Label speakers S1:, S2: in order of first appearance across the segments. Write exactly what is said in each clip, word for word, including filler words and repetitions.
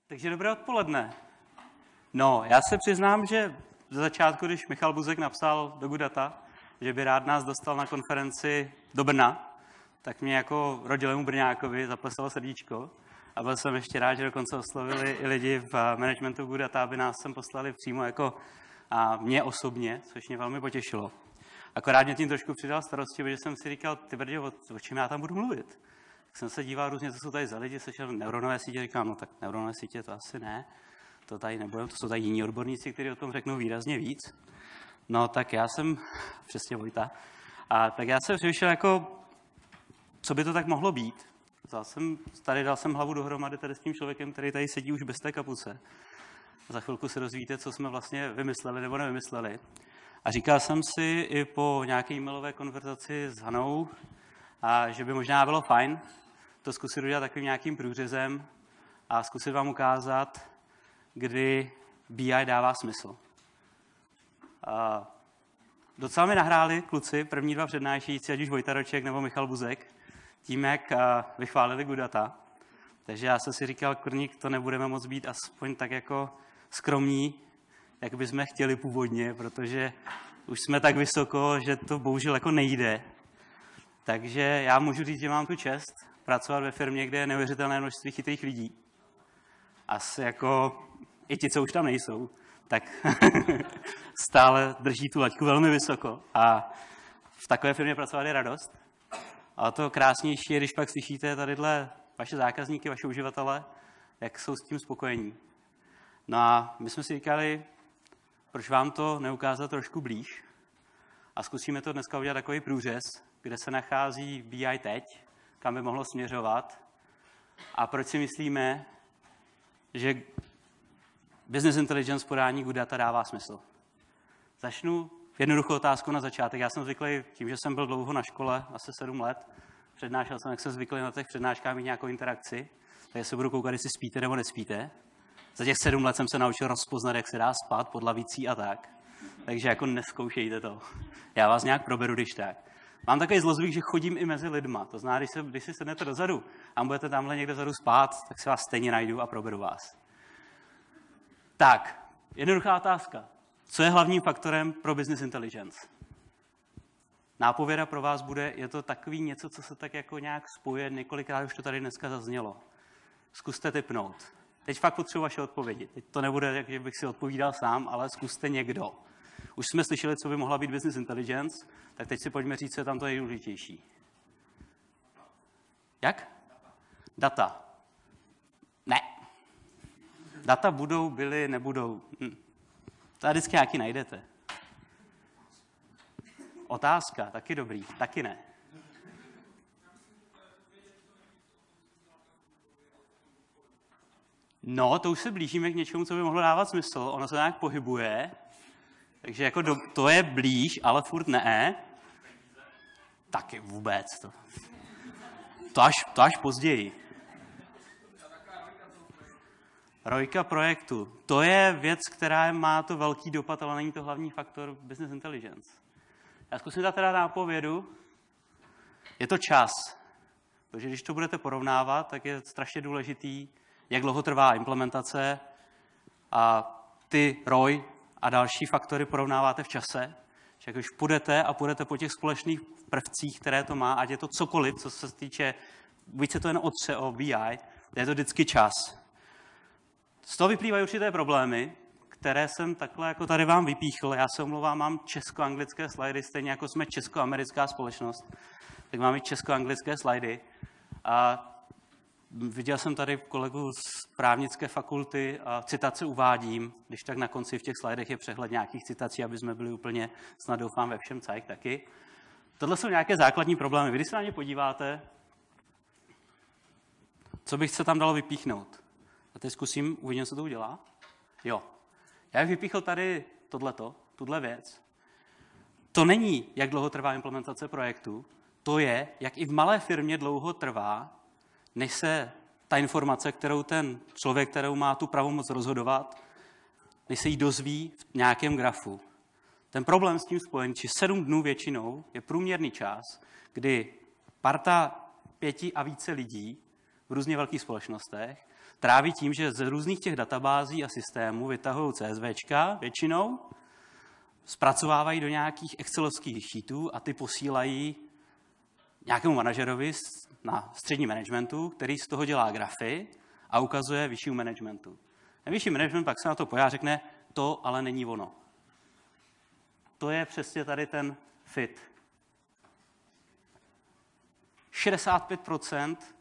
S1: Takže dobré odpoledne. No, já se přiznám, že ze začátku, když Michal Buzek napsal do Goodata, že by rád nás dostal na konferenci do Brna, tak mě jako rodilému Brňákovi zaplesalo srdíčko. A byl jsem ještě rád, že dokonce oslovili i lidi v managementu Goodata, aby nás sem poslali přímo jako a mě osobně, což mě velmi potěšilo. Akorát mě tím trošku přidal starosti, protože jsem si říkal, ty brdě, o, o čem já tam budu mluvit. Tak jsem se díval různě, co jsou tady za lidi, slyšel neuronové sítě, říkám, no tak neuronové sítě to asi ne, to tady nebudeme, to jsou tady jiní odborníci, kteří o tom řeknou výrazně víc. No tak já jsem, přesně Vojta, a tak já jsem přemýšlel jako, co by to tak mohlo být. Vzal jsem, tady dal jsem hlavu dohromady tady s tím člověkem, který tady sedí už bez té kapuce. Za chvilku se dozvíte, co jsme vlastně vymysleli nebo nevymysleli. A říkal jsem si i po nějaké e-mailové konverzaci s Hanou, a že by možná bylo fajn to zkusit udělat takovým nějakým průřezem a zkusit vám ukázat, kdy B I dává smysl. A docela mi nahráli kluci, první dva přednášející, ať už Vojta Roček nebo Michal Buzek, tím, jak vychválili Goodata. Takže já jsem si říkal, kurník, to nebudeme moc být aspoň tak jako skromní, jak bychom chtěli původně, protože už jsme tak vysoko, že to bohužel jako nejde. Takže já můžu říct, že mám tu čest pracovat ve firmě, kde je neuvěřitelné množství chytrých lidí. Asi jako i ti, co už tam nejsou, tak stále drží tu laťku velmi vysoko. A v takové firmě pracovat je radost. A to krásnější je, když pak slyšíte tadyhle vaše zákazníky, vaše uživatele, jak jsou s tím spokojení. No a my jsme si říkali, proč vám to neukázat trošku blíž. A zkusíme to dneska udělat takový průřez, kde se nachází B I teď, kam by mohlo směřovat. A proč si myslíme, že business intelligence podání Goodata dává smysl. Začnu jednoduchou otázku na začátek. Já jsem zvyklý, tím, že jsem byl dlouho na škole, asi sedm let, přednášel jsem, jak jsem zvyklý na těch přednáškách mít nějakou interakci, takže se budu koukat, jestli spíte nebo nespíte. Za těch sedm let jsem se naučil rozpoznat, jak se dá spát pod lavicí a tak. Takže jako neskoušejte to. Já vás nějak proberu, když tak. Mám takový zlozvyk, že chodím i mezi lidma. To znamená, když, se, když si sednete dozadu a budete tamhle někde vzadu spát, tak se vás stejně najdu a proberu vás. Tak, jednoduchá otázka. Co je hlavním faktorem pro business intelligence? Nápověda pro vás bude, je to takový něco, co se tak jako nějak spojuje, několikrát už to tady dneska zaznělo. Zkuste tipnout. Teď fakt potřebuji vaše odpovědi. Teď to nebude, jak bych si odpovídal sám, ale zkuste někdo. Už jsme slyšeli, co by mohla být business intelligence, tak teď si pojďme říct, co je tam to nejdůležitější. Jak? Data. Ne. Data budou, byly, nebudou. Hm. To vždycky nějaký najdete. Otázka, taky dobrý, taky ne. No, to už se blížíme k něčemu, co by mohlo dávat smysl. Ono se nějak pohybuje, takže jako do, to je blíž, ale furt ne. Taky vůbec. To, to, až, to až později. Rojka projektu. To je věc, která má to velký dopad, ale není to hlavní faktor business intelligence. Já zkusím dát teda nápovědu. Je to čas. Protože když to budete porovnávat, tak je strašně důležitý, jak dlouho trvá implementace a ty R O I a další faktory porovnáváte v čase. Že když půjdete a půjdete po těch společných prvcích, které to má, ať je to cokoliv, co se týče, buď se to jen otře o B I, je to vždycky čas. Z toho vyplývají určité problémy, které jsem takhle jako tady vám vypíchl. Já se omlouvám, mám česko-anglické slajdy, stejně jako jsme česko-americká společnost, tak máme česko-anglické slajdy. A viděl jsem tady kolegu z právnické fakulty a citace uvádím, když tak na konci v těch slajdech je přehled nějakých citací, aby jsme byli úplně, snad doufám, ve všem cajk taky. Tohle jsou nějaké základní problémy. Vy, když se na ně podíváte, co bych se tam dalo vypíchnout? A teď zkusím, uvidím, co to udělá. Jo. Já bych vypíchl tady tohleto, tuhle věc. To není, jak dlouho trvá implementace projektu, to je, jak i v malé firmě dlouho trvá, než se ta informace, kterou ten člověk, kterou má tu pravomoc rozhodovat, než se jí dozví v nějakém grafu. Ten problém s tím spojen, že sedm dnů většinou je průměrný čas, kdy parta pěti a více lidí v různě velkých společnostech tráví tím, že z různých těch databází a systémů vytahují CSVčka většinou, zpracovávají do nějakých excelovských sheetů a ty posílají nějakému manažerovi na střední managementu, který z toho dělá grafy a ukazuje vyššímu managementu. Ten vyšší management pak se na to pojá a řekne, to ale není ono. To je přesně tady ten fit. šedesát pět procent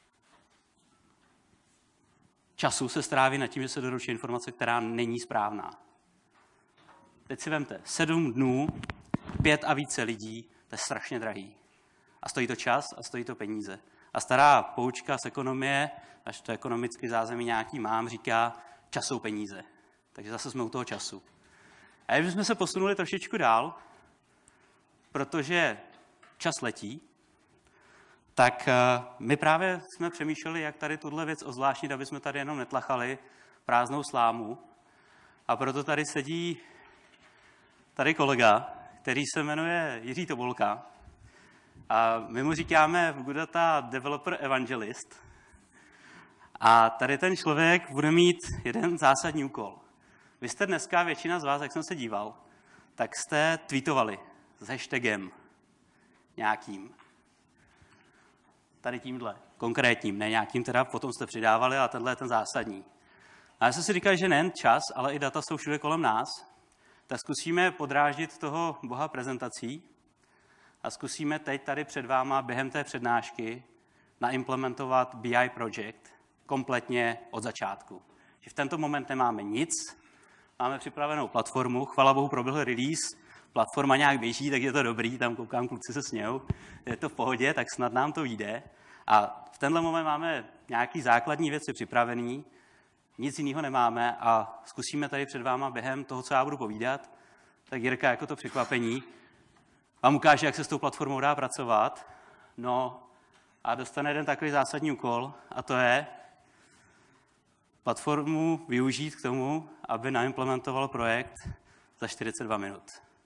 S1: času se stráví nad tím, že se doručí informace, která není správná. Teď si vemte, sedm dnů, pět a více lidí, to je strašně drahý. A stojí to čas a stojí to peníze. A stará poučka z ekonomie, až to ekonomický zázemí nějaký mám, říká, čas jsou peníze. Takže zase jsme u toho času. A když jsme se posunuli trošičku dál, protože čas letí, tak my právě jsme přemýšleli, jak tady tuhle věc ozvláštnit, aby jsme tady jenom netlachali prázdnou slámu. A proto tady sedí tady kolega, který se jmenuje Jiří Tobolka. A my mu říkáme v Goodata Developer Evangelist. A tady ten člověk bude mít jeden zásadní úkol. Vy jste dneska, většina z vás, jak jsem se díval, tak jste tweetovali s hashtagem nějakým. Tady tímhle, konkrétním, ne nějakým, teda potom jste přidávali, ale tenhle je ten zásadní. A já jsem si říkal, že nejen čas, ale i data jsou všude kolem nás, tak zkusíme podráždit toho boha prezentací a zkusíme teď tady před váma během té přednášky naimplementovat B I Project kompletně od začátku. Že v tento moment nemáme nic, máme připravenou platformu, chvala bohu proběhl release, platforma nějak běží, tak je to dobrý, tam koukám, kluci se smějou, je to v pohodě, tak snad nám to vyjde. A v tenhle moment máme nějaký základní věci připravený, nic jiného nemáme a zkusíme tady před váma během toho, co já budu povídat, tak Jirka jako to překvapení vám ukáže, jak se s tou platformou dá pracovat. No a dostane jeden takový zásadní úkol a to je platformu využít k tomu, aby naimplementoval projekt za čtyřicet dva minut.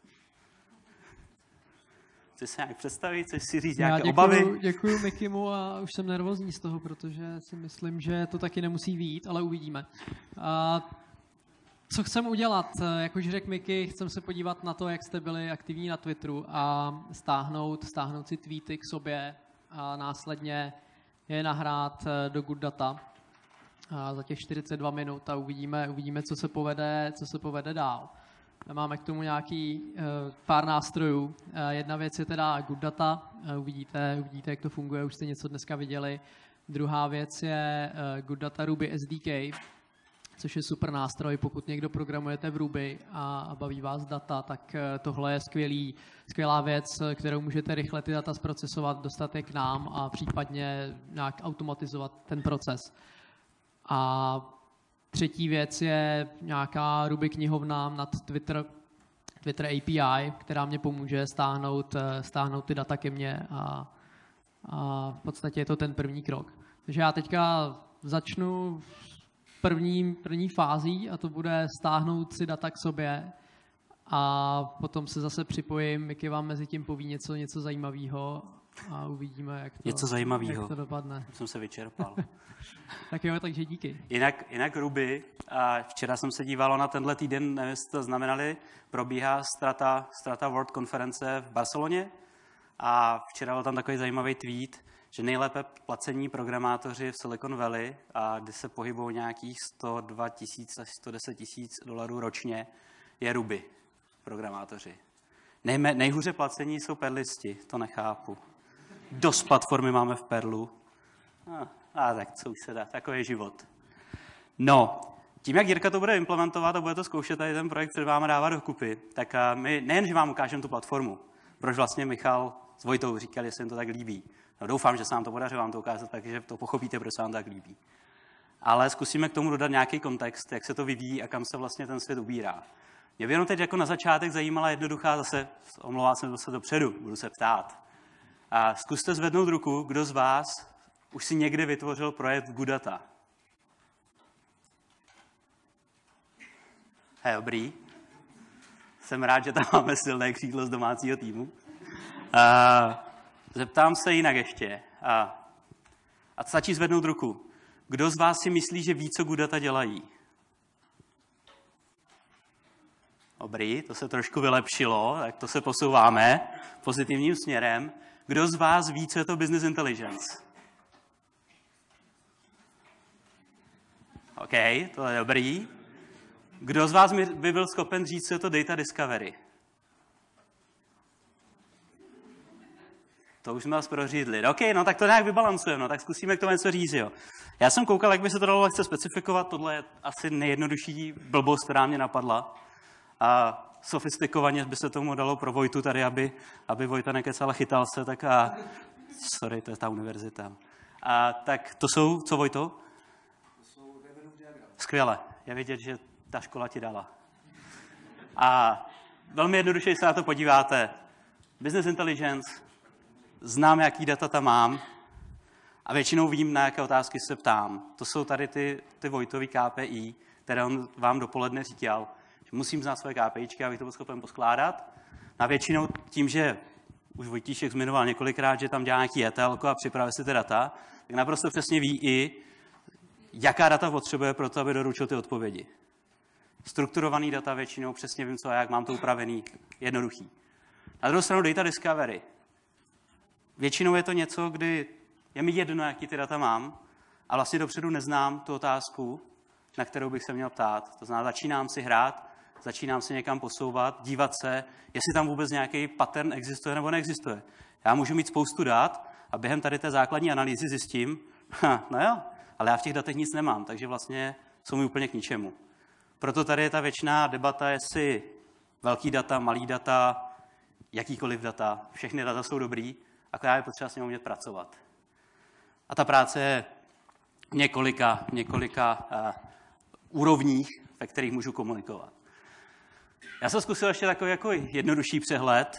S1: Chci se nějak představit, chceš si říct nějaké
S2: děkuju,
S1: obavy?
S2: Děkuju Mikimu a už jsem nervózní z toho, protože si myslím, že to taky nemusí vyjít, ale uvidíme. A co chcem udělat? Jak už řekl Miky, chcem se podívat na to, jak jste byli aktivní na Twitteru a stáhnout, stáhnout si tweety k sobě a následně je nahrát do Goodata za těch čtyřicet dva minut a uvidíme, uvidíme co se povede, co se povede dál. Máme k tomu nějaký uh, pár nástrojů. Uh, jedna věc je teda Goodata. Uh, uvidíte, uvidíte, jak to funguje, už jste něco dneska viděli. Druhá věc je uh, Goodata Ruby S D K, což je super nástroj. Pokud někdo programujete v Ruby a, a baví vás data, tak uh, tohle je skvělý, skvělá věc, kterou můžete rychle ty data zprocesovat, dostat je k nám a případně nějak automatizovat ten proces. A třetí věc je nějaká Ruby knihovna nad Twitter, Twitter A P I, která mě pomůže stáhnout, stáhnout ty data ke mně a, a v podstatě je to ten první krok. Takže já teďka začnu první, první fází a to bude stáhnout si data k sobě a potom se zase připojím, Miky vám mezi tím poví něco, něco zajímavého a uvidíme, jak to,
S1: něco zajímavého.
S2: Jak to dopadne.
S1: Jsem se vyčerpal.
S2: Tak jo, takže díky.
S1: Jinak, jinak Ruby, a včera jsem se díval na tenhle týden, nevím, jestli to znamenali, probíhá Strata, Strata World konference v Barceloně a včera byl tam takový zajímavý tweet, že nejlépe placení programátoři v Silicon Valley, a kdy se pohybují nějakých sto dva tisíc až sto deset tisíc dolarů ročně, je Ruby programátoři. Nejme, nejhůře placení jsou perlisti, to nechápu. Dost platformy máme v Perlu. A, a tak co už se dá, takový je život. No, tím, jak Jirka to bude implementovat a bude to zkoušet tady ten projekt před váma dávat dokupy, tak my nejen, že vám ukážeme tu platformu, proč vlastně Michal s Vojtou říkali, jestli jim to tak líbí. No, doufám, že se vám to podaří vám to ukázat, takže to pochopíte, proč se vám tak líbí. Ale zkusíme k tomu dodat nějaký kontext, jak se to vyvíjí a kam se vlastně ten svět ubírá. Mě by jenom teď jako na začátek zajímala jednoduchá zase, omlouvám se zase dopředu, budu se ptát. A zkuste zvednout ruku, kdo z vás už si někdy vytvořil projekt v Goodata. Hej, dobrý. Jsem rád, že tam máme silné křídlo z domácího týmu. A zeptám se jinak ještě. A, a stačí zvednout ruku. Kdo z vás si myslí, že ví, co good data dělají? Dobrý, to se trošku vylepšilo, tak to se posouváme pozitivním směrem. Kdo z vás ví, co je to business intelligence? OK, to je dobrý. Kdo z vás by byl schopen říct, co je to data discovery? To už jsme vás prořídli. OK, no tak to nějak vybalancujeme, no, tak zkusíme k tomu něco říct, jo. Já jsem koukal, jak by se to dalo lehce specifikovat, tohle je asi nejjednodušší blbost, která mě napadla. A sofistikovaně by se tomu dalo pro Vojtu tady, aby, aby Vojta nekecal a chytal se, tak a... Sorry, to je ta univerzita. A tak to jsou, co Vojto?
S3: To jsou revenue diagram.
S1: Skvěle, je vidět, že ta škola ti dala. A velmi jednoduše se na to podíváte. Business intelligence, znám, jaký data tam mám a většinou vím, na jaké otázky se ptám. To jsou tady ty, ty Vojtový K P I, které on vám dopoledne říkal. Musím znát svoje KPIčky, abych to byl schopen poskládat. A většinou tím, že už Vojtíšek zmiňoval několikrát, že tam dělá nějaký E T L a připravuje si ty data, tak naprosto přesně ví i, jaká data potřebuje pro to, aby doručil ty odpovědi. Strukturovaný data většinou přesně vím, co a jak mám to upravený, jednoduchý. Na druhou stranu data discovery. Většinou je to něco, kdy je mi jedno, jaký ty data mám, a vlastně dopředu neznám tu otázku, na kterou bych se měl ptát. To znamená, začínám si hrát, začínám se někam posouvat, dívat se, jestli tam vůbec nějaký pattern existuje nebo neexistuje. Já můžu mít spoustu dat a během tady té základní analýzy zjistím, ha, no jo, ale já v těch datech nic nemám, takže vlastně jsou mi úplně k ničemu. Proto tady je ta věčná debata, jestli velký data, malý data, jakýkoliv data, všechny data jsou dobrý, akorát je potřeba s ním umět pracovat. A ta práce je v několika, několika uh, úrovních, ve kterých můžu komunikovat. Já jsem zkusil ještě takový jako jednodušší přehled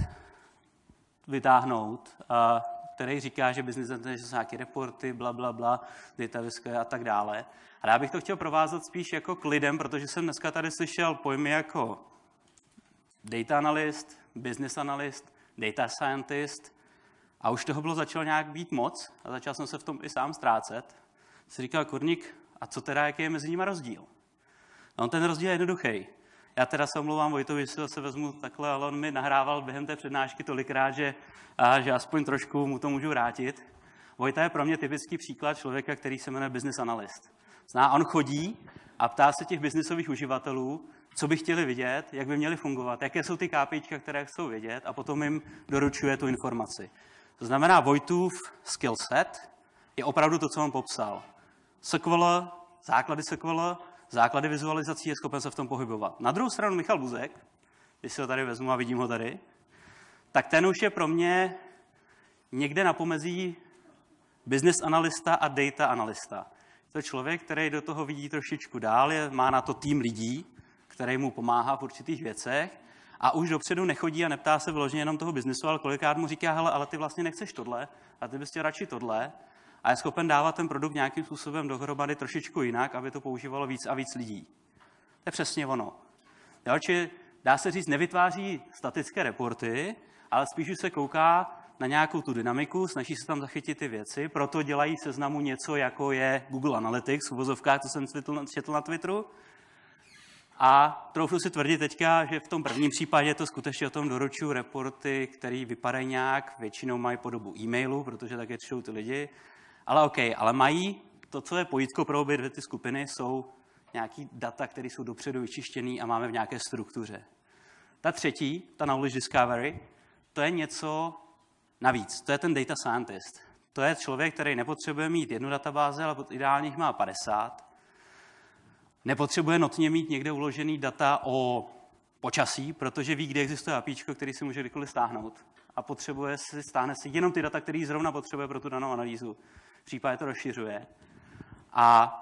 S1: vytáhnout, uh, který říká, že business intelligence jsou nějaké reporty, bla, bla, bla, dataviské a tak dále. A já bych to chtěl provázat spíš jako k lidem, protože jsem dneska tady slyšel pojmy jako data analyst, business analyst, data scientist a už toho bylo začalo nějak být moc a začal jsem se v tom i sám ztrácet. Si říkal, kurník, a co teda, jaký je mezi nimi rozdíl? No, ten rozdíl je jednoduchý. Já teda se omlouvám Vojtovi, že se vezmu takhle, ale on mi nahrával během té přednášky tolikrát, že, a, že aspoň trošku mu to můžu vrátit. Vojta je pro mě typický příklad člověka, který se jmenuje business analyst. Zná, on chodí a ptá se těch businessových uživatelů, co by chtěli vidět, jak by měli fungovat, jaké jsou ty KPIčka, které chcou vidět, a potom jim doručuje tu informaci. To znamená, Vojtův skill set je opravdu to, co on popsal. S Q L, základy S Q L, základy vizualizací, je schopen se v tom pohybovat. Na druhou stranu Michal Buzek, když si ho tady vezmu a vidím ho tady, tak ten už je pro mě někde na pomezí business analysta a data analysta. To je člověk, který do toho vidí trošičku dál, je, má na to tým lidí, který mu pomáhá v určitých věcech a už dopředu nechodí a neptá se vyloženě jenom toho biznesu, ale kolikrát mu říká, hele, ale ty vlastně nechceš tohle a ty bys chtěl radši tohle, a je schopen dávat ten produkt nějakým způsobem dohromady trošičku jinak, aby to používalo víc a víc lidí. To je přesně ono. Jo, či dá se říct, nevytváří statické reporty, ale spíš už se kouká na nějakou tu dynamiku, snaží se tam zachytit ty věci, proto dělají seznamu něco, jako je Google Analytics, v uvozovkách, to jsem četl na Twitteru. A troufnu si tvrdit teďka, že v tom prvním případě to skutečně o tom doručuju reporty, které vypadají nějak, většinou mají podobu e-mailu, protože tak je čtou ty lidi. Ale OK, ale mají to, co je pojítko pro obě dvě ty skupiny, jsou nějaký data, které jsou dopředu vyčištěné a máme v nějaké struktuře. Ta třetí, ta knowledge discovery, to je něco navíc. To je ten data scientist. To je člověk, který nepotřebuje mít jednu databázi, ale ideálně jich má padesát. Nepotřebuje notně mít někde uložený data o počasí, protože ví, kde existuje APIčko, který si může kdykoliv stáhnout. A potřebuje si, stáhne si jenom ty data, který zrovna potřebuje pro tu danou analýzu. V případě to rozšiřuje. A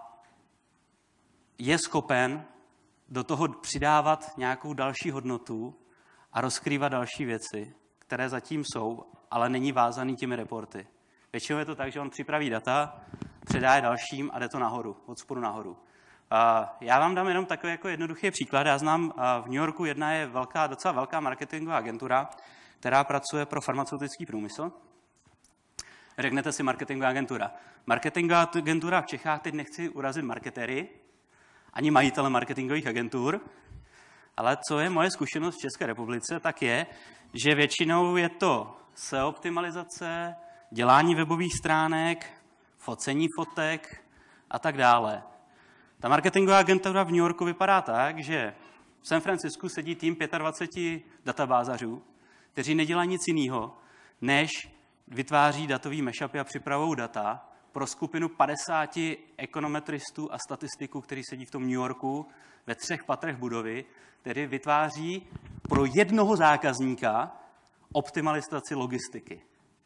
S1: je schopen do toho přidávat nějakou další hodnotu a rozkrývat další věci, které zatím jsou, ale není vázaný těmi reporty. Většinou je to tak, že on připraví data, předá je dalším a jde to nahoru, od spodu nahoru. Já vám dám jenom takový jako jednoduchý příklad. Já znám v New Yorku jedna je velká, docela velká marketingová agentura, která pracuje pro farmaceutický průmysl. Řeknete si marketingová agentura. Marketingová agentura v Čechách, teď nechci urazit marketéry, ani majitele marketingových agentur, ale co je moje zkušenost v České republice, tak je, že většinou je to S E O optimalizace, dělání webových stránek, focení fotek a tak dále. Ta marketingová agentura v New Yorku vypadá tak, že v San Francisku sedí tým dvacet pět databázařů, kteří nedělají nic jiného, než vytváří datový mashupy a připravují data pro skupinu padesáti ekonometristů a statistiků, kteří sedí v tom New Yorku ve třech patrech budovy, který vytváří pro jednoho zákazníka optimalizaci logistiky.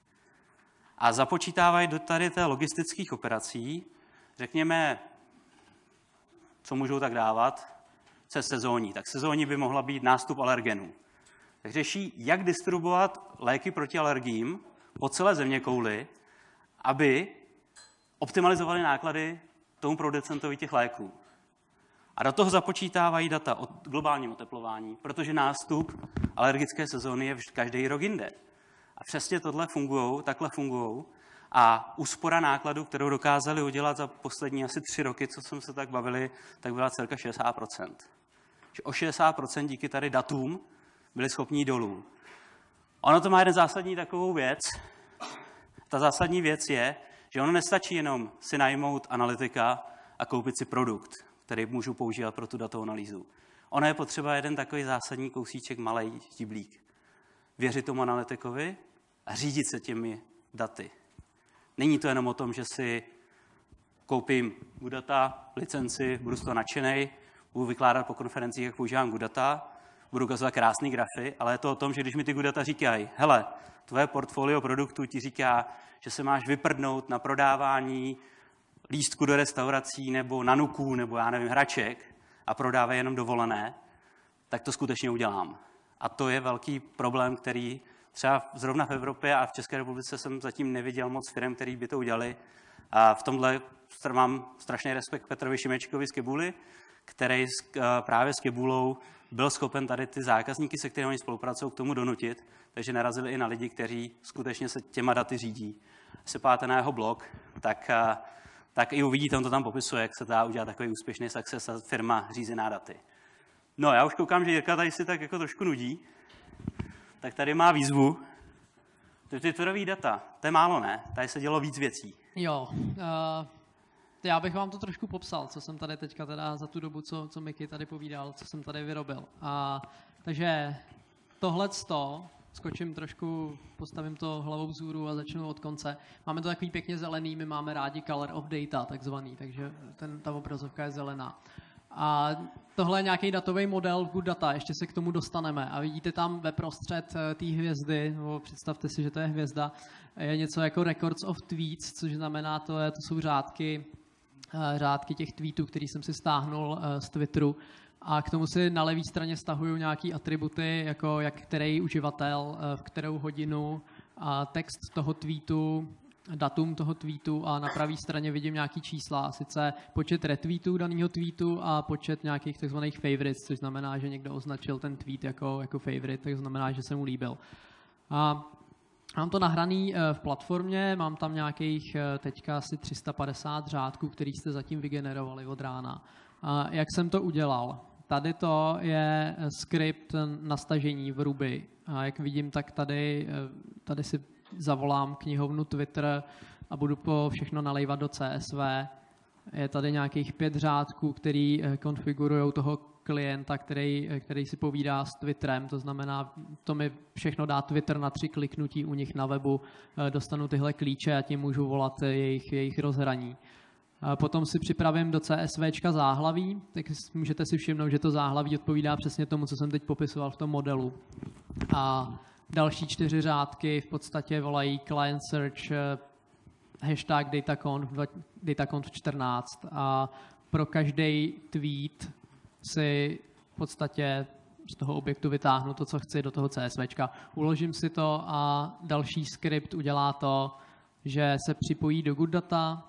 S1: A započítávají do tady té logistických operací, řekněme, co můžou tak dávat, co je sezónní. Tak sezónní by mohla být nástup alergenů. Tak řeší, jak distribuovat léky proti alergím po celé zeměkouli, aby optimalizovali náklady tomu producentovi těch léků. A do toho započítávají data o globálním oteplování, protože nástup alergické sezóny je každý rok jinde. A přesně tohle fungujou, takhle fungujou. A úspora nákladů, kterou dokázali udělat za poslední asi tři roky, co jsme se tak bavili, tak byla celka šedesát procent. Že o šedesát procent díky tady datům byli schopní dolů. Ono to má jeden zásadní takovou věc. Ta zásadní věc je, že ono nestačí jenom si najmout analytika a koupit si produkt, který můžu používat pro tu datovou analýzu. Ono je potřeba jeden takový zásadní kousíček, malej štíblík. Věřit tomu analytikovi a řídit se těmi daty. Není to jenom o tom, že si koupím Goodata, licenci, budu z toho nadšenej, budu vykládat po konferencích, jak používám Goodata, budu ukazovat krásný grafy, ale je to o tom, že když mi ty Goodata říkají, hele, tvoje portfolio produktů ti říká, že se máš vyprdnout na prodávání lístku do restaurací nebo nanuků nebo já nevím, hraček a prodávají jenom dovolené, tak to skutečně udělám. A to je velký problém, který třeba zrovna v Evropě a v České republice jsem zatím neviděl moc firm, který by to udělali. A v tomhle mám strašný respekt Petrovi Šimečkovi z Kebuli, který právě s Kebulou byl schopen tady ty zákazníky, se kterými spolupracují, k tomu donutit, takže narazili i na lidi, kteří skutečně se těma daty řídí. Se páte na jeho blog, tak, tak i uvidíte, on to tam popisuje, jak se dá udělat takový úspěšný success a firma řízená daty. No, já už koukám, že Jirka tady si tak jako trošku nudí, tak tady má výzvu. Ty twitterový data, to je málo, ne? Tady se dělo víc věcí.
S2: Jo, uh, já bych vám to trošku popsal, co jsem tady teďka teda za tu dobu, co, co Miky tady povídal, co jsem tady vyrobil. A, takže tohleto, skočím trošku, postavím to hlavou vzhůru a začnu od konce. Máme to takový pěkně zelený, my máme rádi color of data, takzvaný, takže ten, ta obrazovka je zelená. A tohle je nějaký datový model v Good Data, ještě se k tomu dostaneme. A vidíte tam ve prostřed té hvězdy, nebo představte si, že to je hvězda, je něco jako records of tweets, což znamená, to, je, to jsou řádky, řádky těch tweetů, který jsem si stáhnul z Twitteru. A k tomu si na levé straně stahuju nějaký atributy, jako jak který uživatel, v kterou hodinu, a text toho tweetu, datum toho tweetu a na pravé straně vidím nějaký čísla, sice počet retweetů daného tweetu a počet nějakých takzvaných favorites, což znamená, že někdo označil ten tweet jako, jako favorite, tak znamená, že se mu líbil. A mám to nahraný v platformě, mám tam nějakých teďka asi tři sta padesát řádků, který jste zatím vygenerovali od rána. A jak jsem to udělal? Tady to je skript na stažení v Ruby. A jak vidím, tak tady, tady si zavolám knihovnu Twitter a budu po všechno nalejvat do C S V. Je tady nějakých pět řádků, který konfigurují toho klienta, který, který si povídá s Twitterem. To znamená, to mi všechno dá Twitter na tři kliknutí u nich na webu. Dostanu tyhle klíče a tím můžu volat jejich, jejich rozhraní. Potom si připravím do CSVčka záhlaví, tak můžete si všimnout, že to záhlaví odpovídá přesně tomu, co jsem teď popisoval v tom modelu. A další čtyři řádky v podstatě volají client search hashtag dataconf, dataconf čtrnáct a pro každý tweet si v podstatě z toho objektu vytáhnu to, co chci do toho CSVčka. Uložím si to a další skript udělá to, že se připojí do Good Data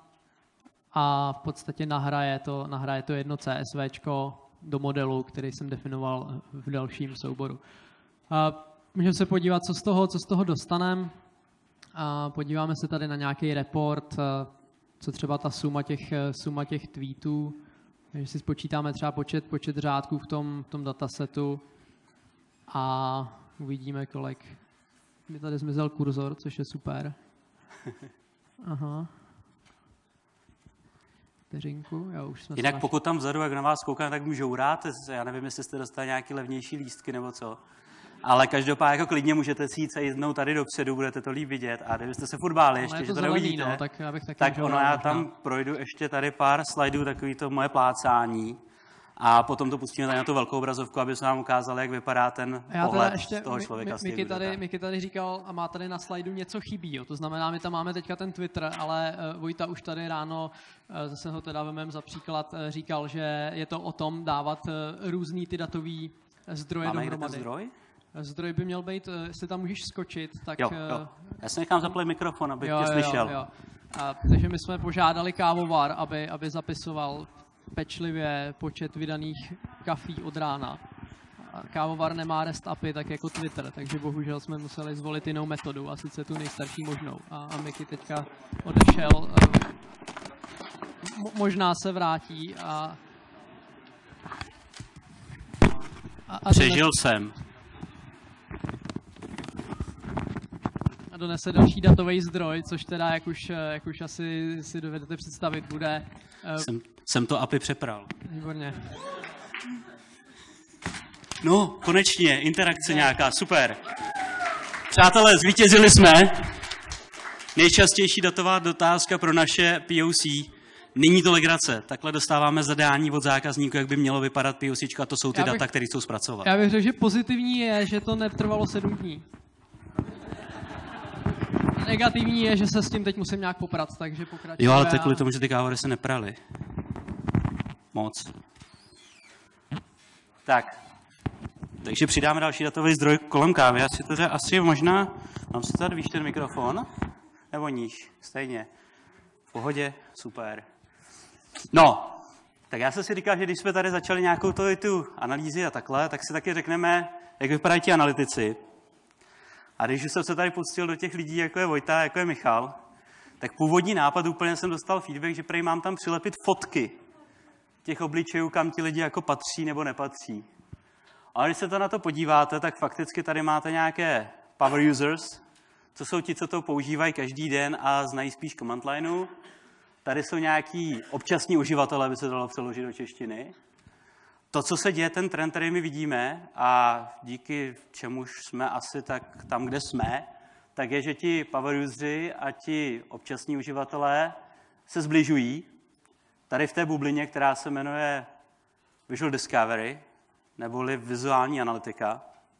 S2: a v podstatě nahraje to, nahraje to jedno CSVčko do modelu, který jsem definoval v dalším souboru. A můžeme se podívat, co z toho, co z toho dostaneme. A podíváme se tady na nějaký report, co třeba ta suma těch, suma těch tweetů. Takže si spočítáme třeba počet, počet řádků v tom, v tom datasetu a uvidíme, kolik. Mi tady zmizel kurzor, což je super. Aha. Vteřinku, jo, už jsme
S1: Jinak pokud tam vzadu, jak na vás koukám, tak můžou žouráte. Já nevím, jestli jste dostali nějaký levnější lístky nebo co. Ale každopádně jako klidně můžete si jít se jednou tady dopředu, budete to líp vidět. A kdybyste se furt báli ještě,
S2: to
S1: že to
S2: zelený,
S1: neuvidíte,
S2: no, tak, já bych taky
S1: tak ono, já
S2: možná.
S1: tam projdu ještě tady pár slajdů, takový to moje plácání. A potom to pustíme tady na tu velkou obrazovku, aby se nám ukázali, jak vypadá ten
S2: Já
S1: pohled
S2: ještě,
S1: toho člověka.
S2: Miky tady, Miky tady říkal a má tady na slajdu něco chybí. Jo. To znamená, my tam máme teďka ten Twitter, ale uh, Vojta už tady ráno, uh, zase ho teda vemem za příklad, uh, říkal, že je to o tom dávat uh, různý ty datový zdroje
S1: máme
S2: dohromady.
S1: Máme zdroj?
S2: Zdroj by měl být, uh, jestli tam můžeš skočit, tak...
S1: Jo, jo. Já si nechám zaplit mikrofon, abych
S2: jo,
S1: tě slyšel.
S2: Jo, jo. A, takže my jsme požádali kávovar, aby, aby zapisoval pečlivě počet vydaných kafí od rána. A kávovar nemá REST A P I, tak jako Twitter, takže bohužel jsme museli zvolit jinou metodu, a sice tu nejstarší možnou. A, a Miky teďka odešel, mo, možná se vrátí a... a, a
S1: Přežil
S2: dones,
S1: jsem.
S2: A donese další datový zdroj, což teda, jak už, jak už asi si dovedete představit, bude...
S1: Jsem, jsem to A P I přepral.
S2: Výborně.
S1: No, konečně, interakce nějaká, super. Přátelé, zvítězili jsme. Nejčastější datová dotázka pro naše P O C. Není to legrace. Takhle dostáváme zadání od zákazníků, jak by mělo vypadat POCčko, a to jsou ty bych, data, které chcou zpracovat.
S2: Já bych řekl, že pozitivní je, že to netrvalo sedm dní. Negativní je, že se s tím teď musím nějak poprat, takže pokračujeme.
S1: Jo, ale to kvůli tomu, že ty kávory se nepraly. Moc. Tak. Takže přidáme další datový zdroj kolem kávy. Já si to tady asi možná... Mám si tady, víš, ten mikrofon? Nebo níž? Stejně. V pohodě? Super. No, tak já jsem si říkal, že když jsme tady začali nějakou to, tu analýzy a takhle, tak si taky řekneme, jak vypadají ti analytici. A když jsem se tady pustil do těch lidí, jako je Vojta, jako je Michal, tak původní nápad úplně jsem dostal feedback, že prej mám tam přilepit fotky těch obličejů, kam ti lidi jako patří nebo nepatří. A když se to na to podíváte, tak fakticky tady máte nějaké power users, co jsou ti, co to používají každý den a znají spíš command lineu. Tady jsou nějaký občasní uživatelé, by se dalo přeložit do češtiny. To, co se děje, ten trend, který my vidíme, a díky čemuž jsme asi tak tam, kde jsme, tak je, že ti power useři a ti občasní uživatelé se zbližují. Tady v té bublině, která se jmenuje Visual Discovery, neboli vizuální analytika.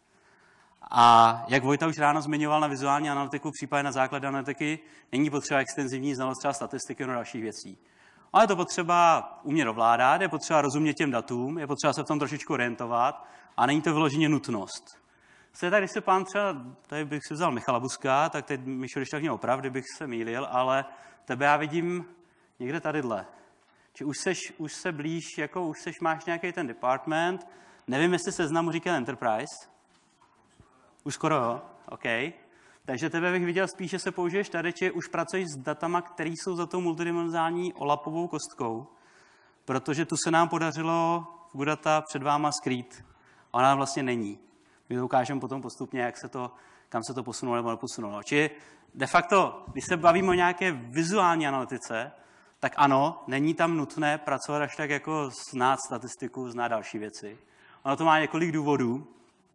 S1: A jak Vojta už ráno zmiňoval na vizuální analytiku, případně na základě analytiky, není potřeba extenzivní znalost třeba statistiky nebo dalších věcí. Ale je to potřeba umět ovládat, je potřeba rozumět těm datům, je potřeba se v tom trošičku orientovat a není to vyloženě nutnost. Stejně, když se pán třeba, tady bych si vzal Michala Buska, tak teď Mišo, když tak mě oprav, kdybych se mýlil, ale tebe já vidím někde tadyhle. Či už, seš, už se blíž, jako už seš, máš nějaký ten department, nevím, jestli seznamu říkal Enterprise. Už skoro jo, OK. Takže tebe bych viděl spíš, že se použiješ tady, či už pracuješ s datama, které jsou za tou multidimenzální olapovou kostkou, protože tu se nám podařilo v Goodata před váma skrýt. Ona vlastně není. My to ukážeme potom postupně, jak se to, kam se to posunulo nebo neposunulo. Či de facto, když se bavíme o nějaké vizuální analytice, tak ano, není tam nutné pracovat až tak jako znát statistiku, znát další věci. Ono to má několik důvodů.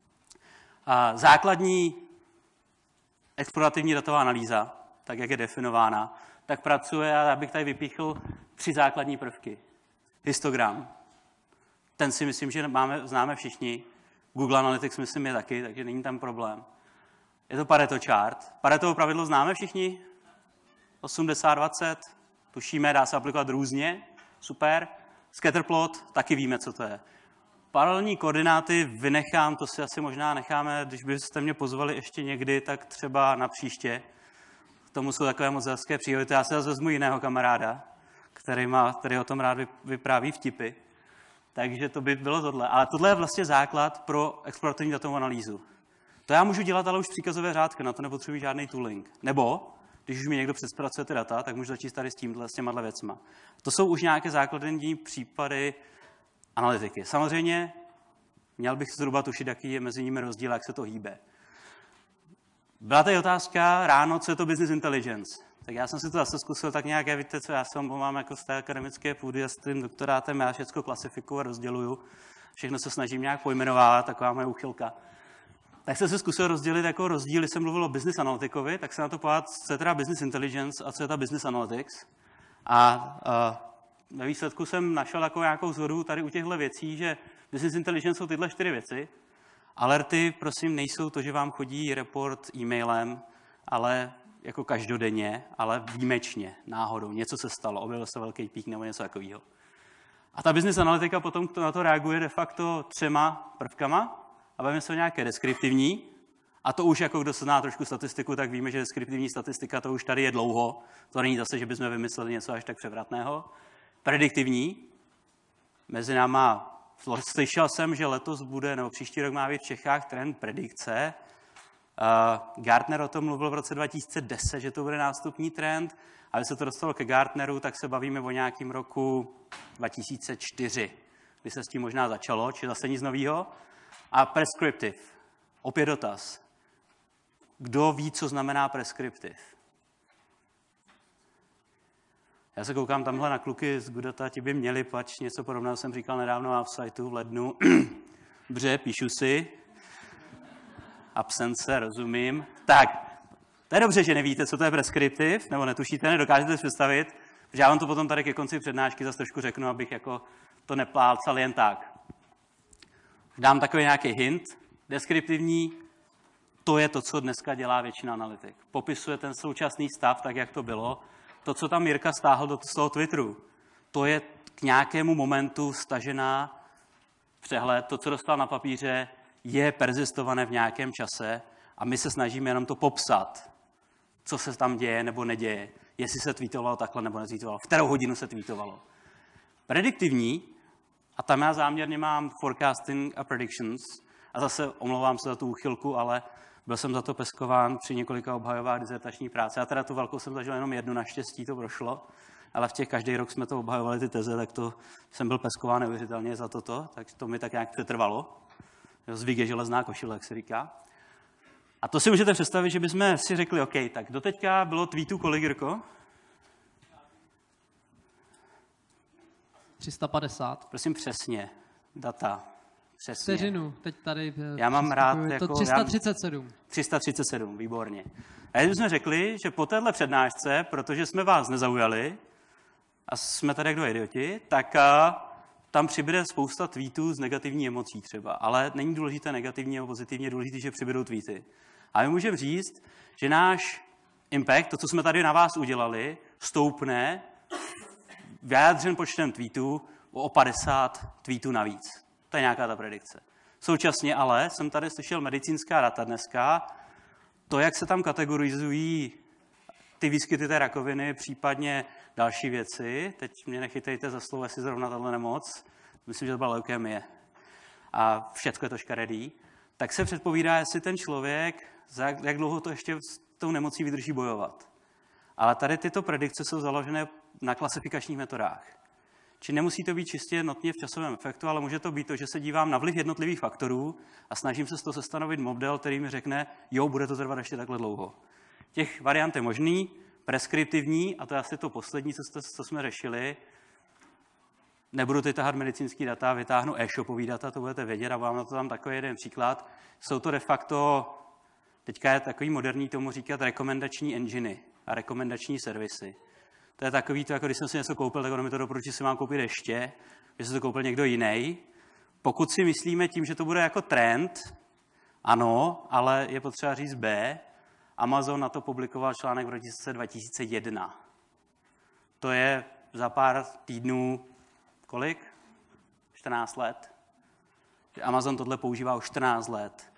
S1: A základní explorativní datová analýza, tak jak je definována, tak pracuje, a já bych tady vypíchl tři základní prvky. Histogram. Ten si myslím, že máme, známe všichni. Google Analytics myslím je taky, takže není tam problém. Je to Pareto chart. Paretovo pravidlo známe všichni? osmdesát dvacet. Tušíme, dá se aplikovat různě. Super. Scatterplot, taky víme, co to je. Paralelní koordináty vynechám, to si asi možná necháme, když byste mě pozvali ještě někdy, tak třeba na příště. K tomu jsou takové moc hezké příhody. Já se zase vezmu jiného kamaráda, který, má, který o tom rád vypráví vtipy. Takže to by bylo tohle. Ale tohle je vlastně základ pro explorativní datovou analýzu. To já můžu dělat, ale už příkazové řádky, na to nepotřebuji žádný tooling. Nebo, když už mi někdo přespracuje ty data, tak můžu začít tady s tímhle, s těma věcma. To jsou už nějaké základní případy analytiky. Samozřejmě měl bych zhruba tušit, jaký je mezi nimi rozdíl, jak se to hýbe. Byla tady otázka ráno, co je to business intelligence. Tak já jsem si to zase zkusil tak nějak, víte co, já jsem mám jako z té akademické půdy a s tím doktorátem, já všechno klasifikuju a rozděluju. Všechno se snažím nějak pojmenovat, taková moje úchylka. Tak jsem se zkusil rozdělit jako rozdíly, jsem mluvil o business analytikovi, tak se na to podívat, co je teda business intelligence a co je ta business analytics. A, a ve výsledku jsem našel jako nějakou shodu tady u těchto věcí, že business intelligence jsou tyhle čtyři věci. Alerty, prosím, nejsou to, že vám chodí report e-mailem, ale jako každodenně, ale výjimečně, náhodou. Něco se stalo, objevil se velký pík nebo něco takového. A ta business analytika potom na to reaguje de facto třema prvkama. A bavíme se o nějaké deskriptivní. A to už jako kdo se zná trošku statistiku, tak víme, že deskriptivní statistika to už tady je dlouho. To není zase, že bychom vymysleli něco až tak převratného. Prediktivní. Mezi náma slyšel jsem, že letos bude, nebo příští rok má být v Čechách trend predikce. Uh, Gartner o tom mluvil v roce dva tisíce deset, že to bude nástupní trend. A když se to dostalo ke Gartneru, tak se bavíme o nějakém roku dva tisíce čtyři, kdy se s tím možná začalo, či zase nic nového. A prescriptive. Opět dotaz. Kdo ví, co znamená prescriptive? Já se koukám tamhle na kluky z Goodata, ti by měli, pač něco podobného jsem říkal nedávno na offsiteu v lednu. Dobře, píšu si. Absence, rozumím. Tak, to je dobře, že nevíte, co to je prescriptive, nebo netušíte, nedokážete si představit, protože já vám to potom tady ke konci přednášky zase trošku řeknu, abych jako to neplácal jen tak. Dám takový nějaký hint. Deskriptivní, to je to, co dneska dělá většina analytik. Popisuje ten současný stav, tak jak to bylo. To, co tam Jirka stáhl do toho Twitteru, to je k nějakému momentu stažená přehled. To, co dostal na papíře, je perzistované v nějakém čase a my se snažíme jenom to popsat, co se tam děje nebo neděje. Jestli se tweetovalo takhle nebo netweetovalo. V kterou hodinu se tweetovalo. Prediktivní, a tam já záměrně mám forecasting a predictions, a zase omlouvám se za tu úchylku, ale byl jsem za to peskován při několika obhajovách dizertační práce. Já teda tu velkou jsem zažil jenom jednu, naštěstí to prošlo, ale v těch každý rok jsme to obhajovali ty teze, tak to jsem byl peskován neuvěřitelně za toto, tak to mi tak nějak přetrvalo. Zvyk je železná košile, jak se říká. A to si můžete představit, že bychom si řekli, OK, tak doteďka bylo tweetů kolik, Jirko?
S2: tři sta padesát.
S1: Prosím přesně, data. Přesně.
S2: Vteřinu, teď tady.
S1: Já mám rád jako...
S2: To tři sta třicet sedm.
S1: tři sta třicet sedm, výborně. A když jsme řekli, že po téhle přednášce, protože jsme vás nezaujali, a jsme tady jak dva idioti, tak a, tam přibude spousta tweetů s negativní emocí třeba. Ale není důležité negativní nebo pozitivní, je důležité, že přibydou tweety. A my můžeme říct, že náš impact, to, co jsme tady na vás udělali, stoupne vyjádřen počtem tweetů o padesát tweetů navíc. To je nějaká ta predikce. Současně ale jsem tady slyšel medicínská data dneska, to, jak se tam kategorizují ty výskyty té rakoviny, případně další věci, teď mě nechytejte za slovo, jestli zrovna tato nemoc, myslím, že to byla leukemie a všechno je to škaredý, tak se předpovídá, jestli ten člověk, jak, jak dlouho to ještě s tou nemocí vydrží bojovat. Ale tady tyto predikce jsou založené na klasifikačních metodách. Či nemusí to být čistě notně v časovém efektu, ale může to být to, že se dívám na vliv jednotlivých faktorů a snažím se z toho sestanovit model, který mi řekne, jo, bude to trvat ještě takhle dlouho. Těch variant je možný, preskriptivní, a to je asi to poslední, co, jste, co jsme řešili. Nebudu teď tahat medicínský data, vytáhnu e-shopový data, to budete vědět a vám na to tam takový jeden příklad. Jsou to de facto, teďka je takový moderní tomu říkat rekomendační enginy a rekomendační servisy. To je takový to, jako když jsem si něco koupil, tak ono mi to doporučí, si mám koupit ještě, že si to koupil někdo jiný. Pokud si myslíme tím, že to bude jako trend, ano, ale je potřeba říct B, Amazon na to publikoval článek v roce dva tisíce jedna. To je za pár týdnů, kolik? čtrnáct let. Amazon tohle používá už čtrnáct let.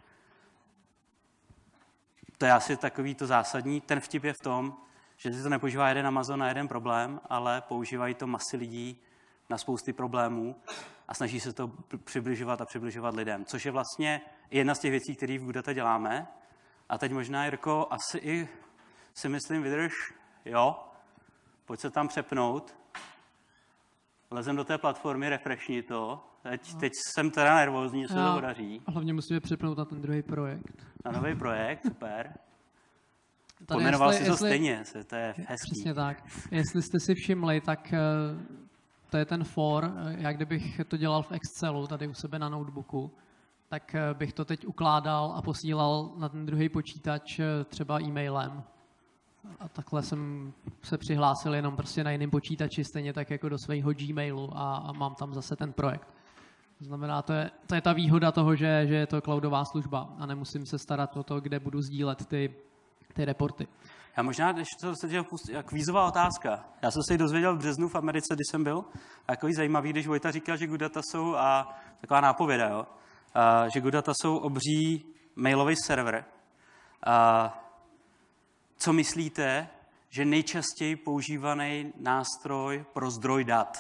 S1: To je asi takový to zásadní. Ten vtip je v tom, že si to nepoužívá jeden Amazon na jeden problém, ale používají to masy lidí na spousty problémů. a snaží se to přibližovat a přibližovat lidem, což je vlastně jedna z těch věcí, které v GoodData děláme. A teď možná, Jirko, asi i si myslím, vydrž, jo, pojď se tam přepnout, lezem do té platformy, refreshni to, teď, teď jsem teda nervózní, co to podaří.
S2: A hlavně musíme přepnout na ten druhý projekt.
S1: Na nový projekt, super.
S2: Tady
S1: Pojmenoval
S2: jestli,
S1: si to
S2: jestli,
S1: stejně, to je hezký.
S2: Přesně tak. Jestli jste si všimli, tak to je ten for, jak kdybych to dělal v Excelu, tady u sebe na notebooku, tak bych to teď ukládal a posílal na ten druhý počítač třeba e-mailem. A takhle jsem se přihlásil jenom prostě na jiném počítači, stejně tak jako do svého Gmailu a, a mám tam zase ten projekt. To znamená, to je, to je ta výhoda toho, že, že je to cloudová služba a nemusím se starat o to, kde budu sdílet ty, ty reporty.
S1: Já možná, když to se dělal kvízová otázka. Já jsem se ji dozvěděl v březnu v Americe, když jsem byl. A takový zajímavý, když Vojta říkal, že GoodData jsou, a taková nápověda, jo, a, že GoodData jsou obří mailový server. A, co myslíte, že nejčastěji používaný nástroj pro zdroj dat?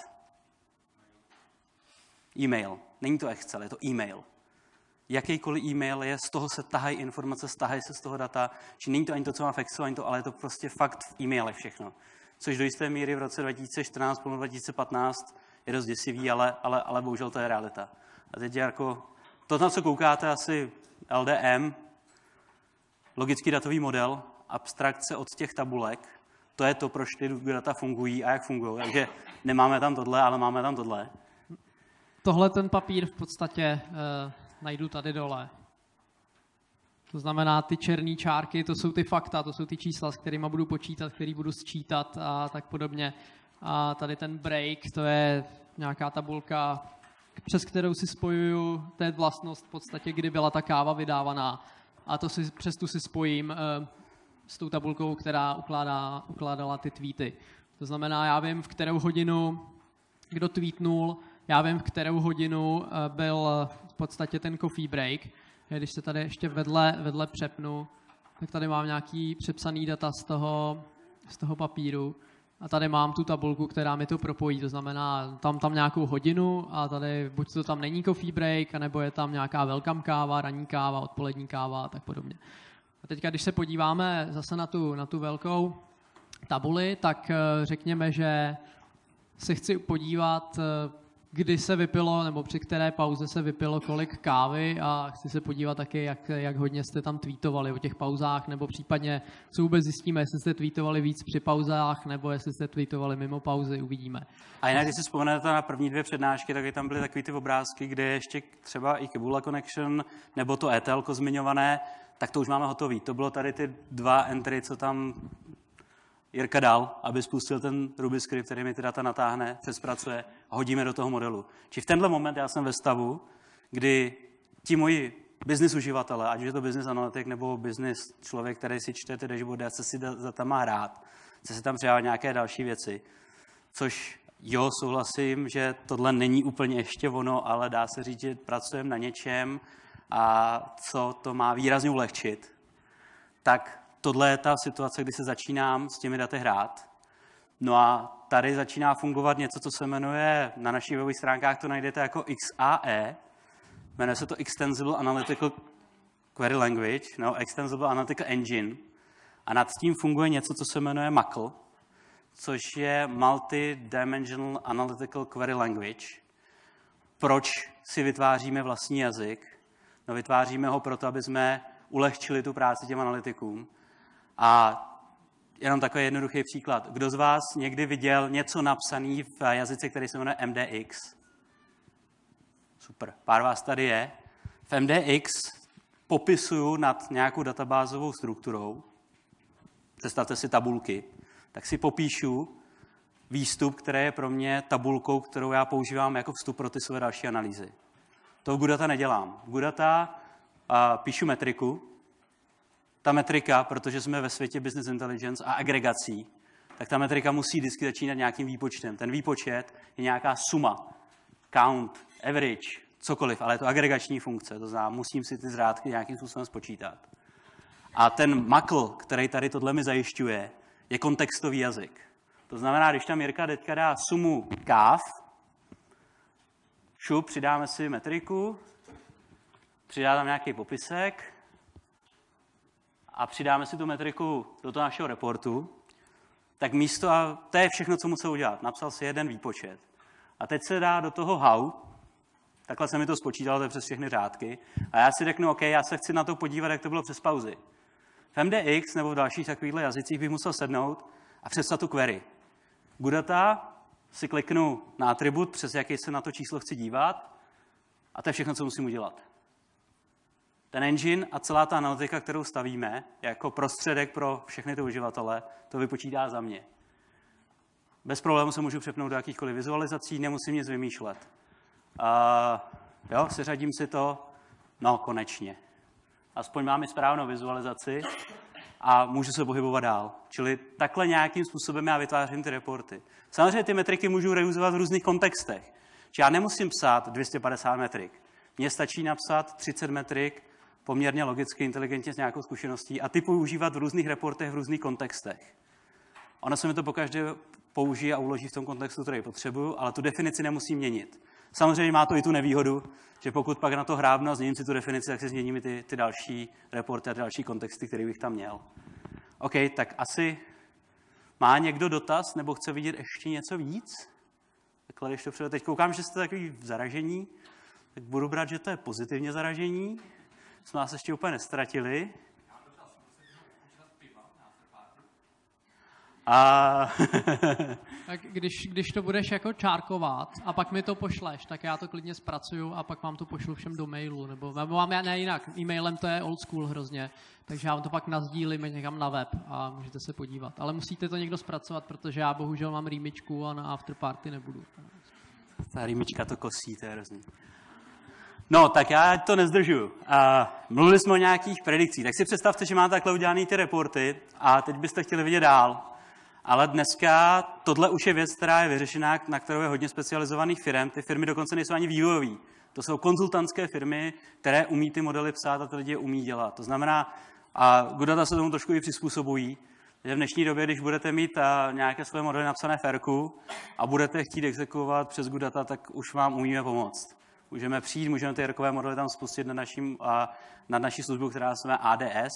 S1: E-mail. Není to Excel, je to e-mail. Jakýkoliv e-mail je, z toho se tahají informace, stahají se z toho data, či není to ani to, co má v Excelu, ani to, ale je to prostě fakt v e-mailech všechno. Což do jisté míry v roce dva tisíce čtrnáct, po dva tisíce patnáct je dost děsivý, ale, ale, ale bohužel to je realita. A teď, Jarko, to, na co koukáte, asi L D M, logický datový model, abstrakce od těch tabulek, to je to, proč ty data fungují a jak fungují. Takže nemáme tam tohle, ale máme tam tohle.
S2: Tohle ten papír v podstatě uh, najdu tady dole. To znamená, ty černé čárky, to jsou ty fakta, to jsou ty čísla, s kterými budu počítat, který budu sčítat a tak podobně. A tady ten break, to je nějaká tabulka, přes kterou si spojuju, to je vlastnost v podstatě, kdy byla ta káva vydávaná. A to si, přes tu si spojím uh, s tou tabulkou, která ukládá, ukládala ty tweety. To znamená, já vím, v kterou hodinu kdo tweetnul, já vím, v kterou hodinu uh, byl v podstatě ten coffee break. Když se tady ještě vedle, vedle přepnu, tak tady mám nějaký přepsaný data z toho, z toho papíru. A tady mám tu tabulku, která mi to propojí. To znamená, tam, tam nějakou hodinu a tady buď to tam není coffee break, anebo je tam nějaká welcome káva, ranní káva, odpolední káva a tak podobně. A teďka, když se podíváme zase na tu, na tu velkou tabuli, tak řekněme, že se chci podívat, kdy se vypilo, nebo při které pauze se vypilo kolik kávy a chci se podívat taky, jak, jak hodně jste tam tweetovali o těch pauzách, nebo případně, co vůbec zjistíme, jestli jste tweetovali víc při pauzách, nebo jestli jste tweetovali mimo pauzy, uvidíme. A
S1: jinak, když si vzpomenete na první dvě přednášky, tak tam byly takový ty obrázky, kde je ještě třeba i Kebula Connection, nebo to E T L zmiňované, tak to už máme hotový. To bylo tady ty dva entry, co tam Jirka dal, aby spustil ten Ruby script, který mi ty data natáhne, přespracuje a hodíme do toho modelu. Či v tenhle moment já jsem ve stavu, kdy ti moji business uživatelé, ať už je to business analytik nebo business člověk, který si čte ty dashboardy a chce si za tam má hrát, chce si tam přidávat nějaké další věci, což jo, souhlasím, že tohle není úplně ještě ono, ale dá se říct, že pracujeme na něčem, a co to má výrazně ulehčit, tak tohle je ta situace, kdy se začínám s těmi daty hrát. No a tady začíná fungovat něco, co se jmenuje, na našich webových stránkách to najdete jako X A E, jmenuje se to Extensible Analytical Query Language, no, Extensible Analytical Engine. A nad tím funguje něco, co se jmenuje M A C L, což je Multi-Dimensional Analytical Query Language. Proč si vytváříme vlastní jazyk? No, vytváříme ho proto, aby jsme ulehčili tu práci těm analytikům. A jenom takový jednoduchý příklad. Kdo z vás někdy viděl něco napsané v jazyce, který se jmenuje M D X? Super, pár vás tady je. V M D X popisuju nad nějakou databázovou strukturou, představte si tabulky, tak si popíšu výstup, který je pro mě tabulkou, kterou já používám jako vstup pro ty své další analýzy. To v GoodData nedělám. V GoodData a, píšu metriku. Ta metrika, protože jsme ve světě business intelligence a agregací, tak ta metrika musí vždycky začínat nějakým výpočtem. Ten výpočet je nějaká suma, count, average, cokoliv, ale je to agregační funkce, to znamená, musím si ty zrádky nějakým způsobem spočítat. A ten M A C L, který tady tohle mi zajišťuje, je kontextový jazyk. To znamená, když tam Jirka teďka dá sumu káv, šup, přidáme si metriku, přidáme nějaký popisek a přidáme si tu metriku do toho našeho reportu, tak místo, a to je všechno, co musel udělat. Napsal si jeden výpočet. A teď se dá do toho how, takhle se mi to spočítalo, to je přes všechny řádky, a já si řeknu, OK, já se chci na to podívat, jak to bylo přes pauzy. V M D X nebo v dalších takovýchto jazycích bych musel sednout a přestat tu query. Goodata si kliknu na atribut, přes jaký se na to číslo chci dívat, a to je všechno, co musím udělat. Ten engine a celá ta analytika, kterou stavíme jako prostředek pro všechny ty uživatele, to vypočítá za mě. Bez problému se můžu přepnout do jakýchkoliv vizualizací, nemusím nic vymýšlet. Uh, jo, seřadím si to, no konečně. Aspoň mám i správnou vizualizaci a můžu se pohybovat dál. Čili takhle nějakým způsobem já vytvářím ty reporty. Samozřejmě ty metriky můžu reuzovat v různých kontextech. Čiže já nemusím psát dvě stě padesát metrik. Mně stačí napsat třicet metrik, poměrně logicky, inteligentně s nějakou zkušeností a ty používat v různých reportech, v různých kontextech. Ono se mi to pokaždé použije a uloží v tom kontextu, který potřebuju, ale tu definici nemusím měnit. Samozřejmě má to i tu nevýhodu, že pokud pak na to hrábnu a změním si tu definici, tak se změní mi ty, ty další reporty a ty další kontexty, které bych tam měl. OK, tak asi má někdo dotaz nebo chce vidět ještě něco víc? Takhle, když to přijde. Teď koukám, že jste takový zaražení, tak budu brát, že to je pozitivně zaražení. Jsme nás ještě úplně nestratili. A...
S2: tak když, když to budeš jako čárkovat a pak mi to pošleš, tak já to klidně zpracuju a pak vám to pošlu všem do mailu. Nebo vám já ne jinak. E-mailem to je old school hrozně, takže já vám to pak nazdílím někam na web a můžete se podívat. Ale musíte to někdo zpracovat, protože já bohužel mám rýmičku a na afterparty nebudu.
S1: Ta rýmička to kosí, to je hrozný. No, tak já to nezdržuju. Uh, mluvili jsme o nějakých predikcích. Tak si představte, že máte takhle udělané ty reporty a teď byste chtěli vidět dál. Ale dneska tohle už je věc, která je vyřešená, na kterou je hodně specializovaných firm. Ty firmy dokonce nejsou ani vývojové. To jsou konzultantské firmy, které umí ty modely psát a ty lidi je umí dělat. To znamená, a Goodata se tomu trošku i přizpůsobují, že v dnešní době, když budete mít uh, nějaké své modely napsané v Erku a budete chtít exekuovat přes Goodata, tak už vám umíme pomoct. Můžeme přijít, můžeme ty erkové modely tam spustit na, naším, uh, na naší službu, která se jmenuje A D S.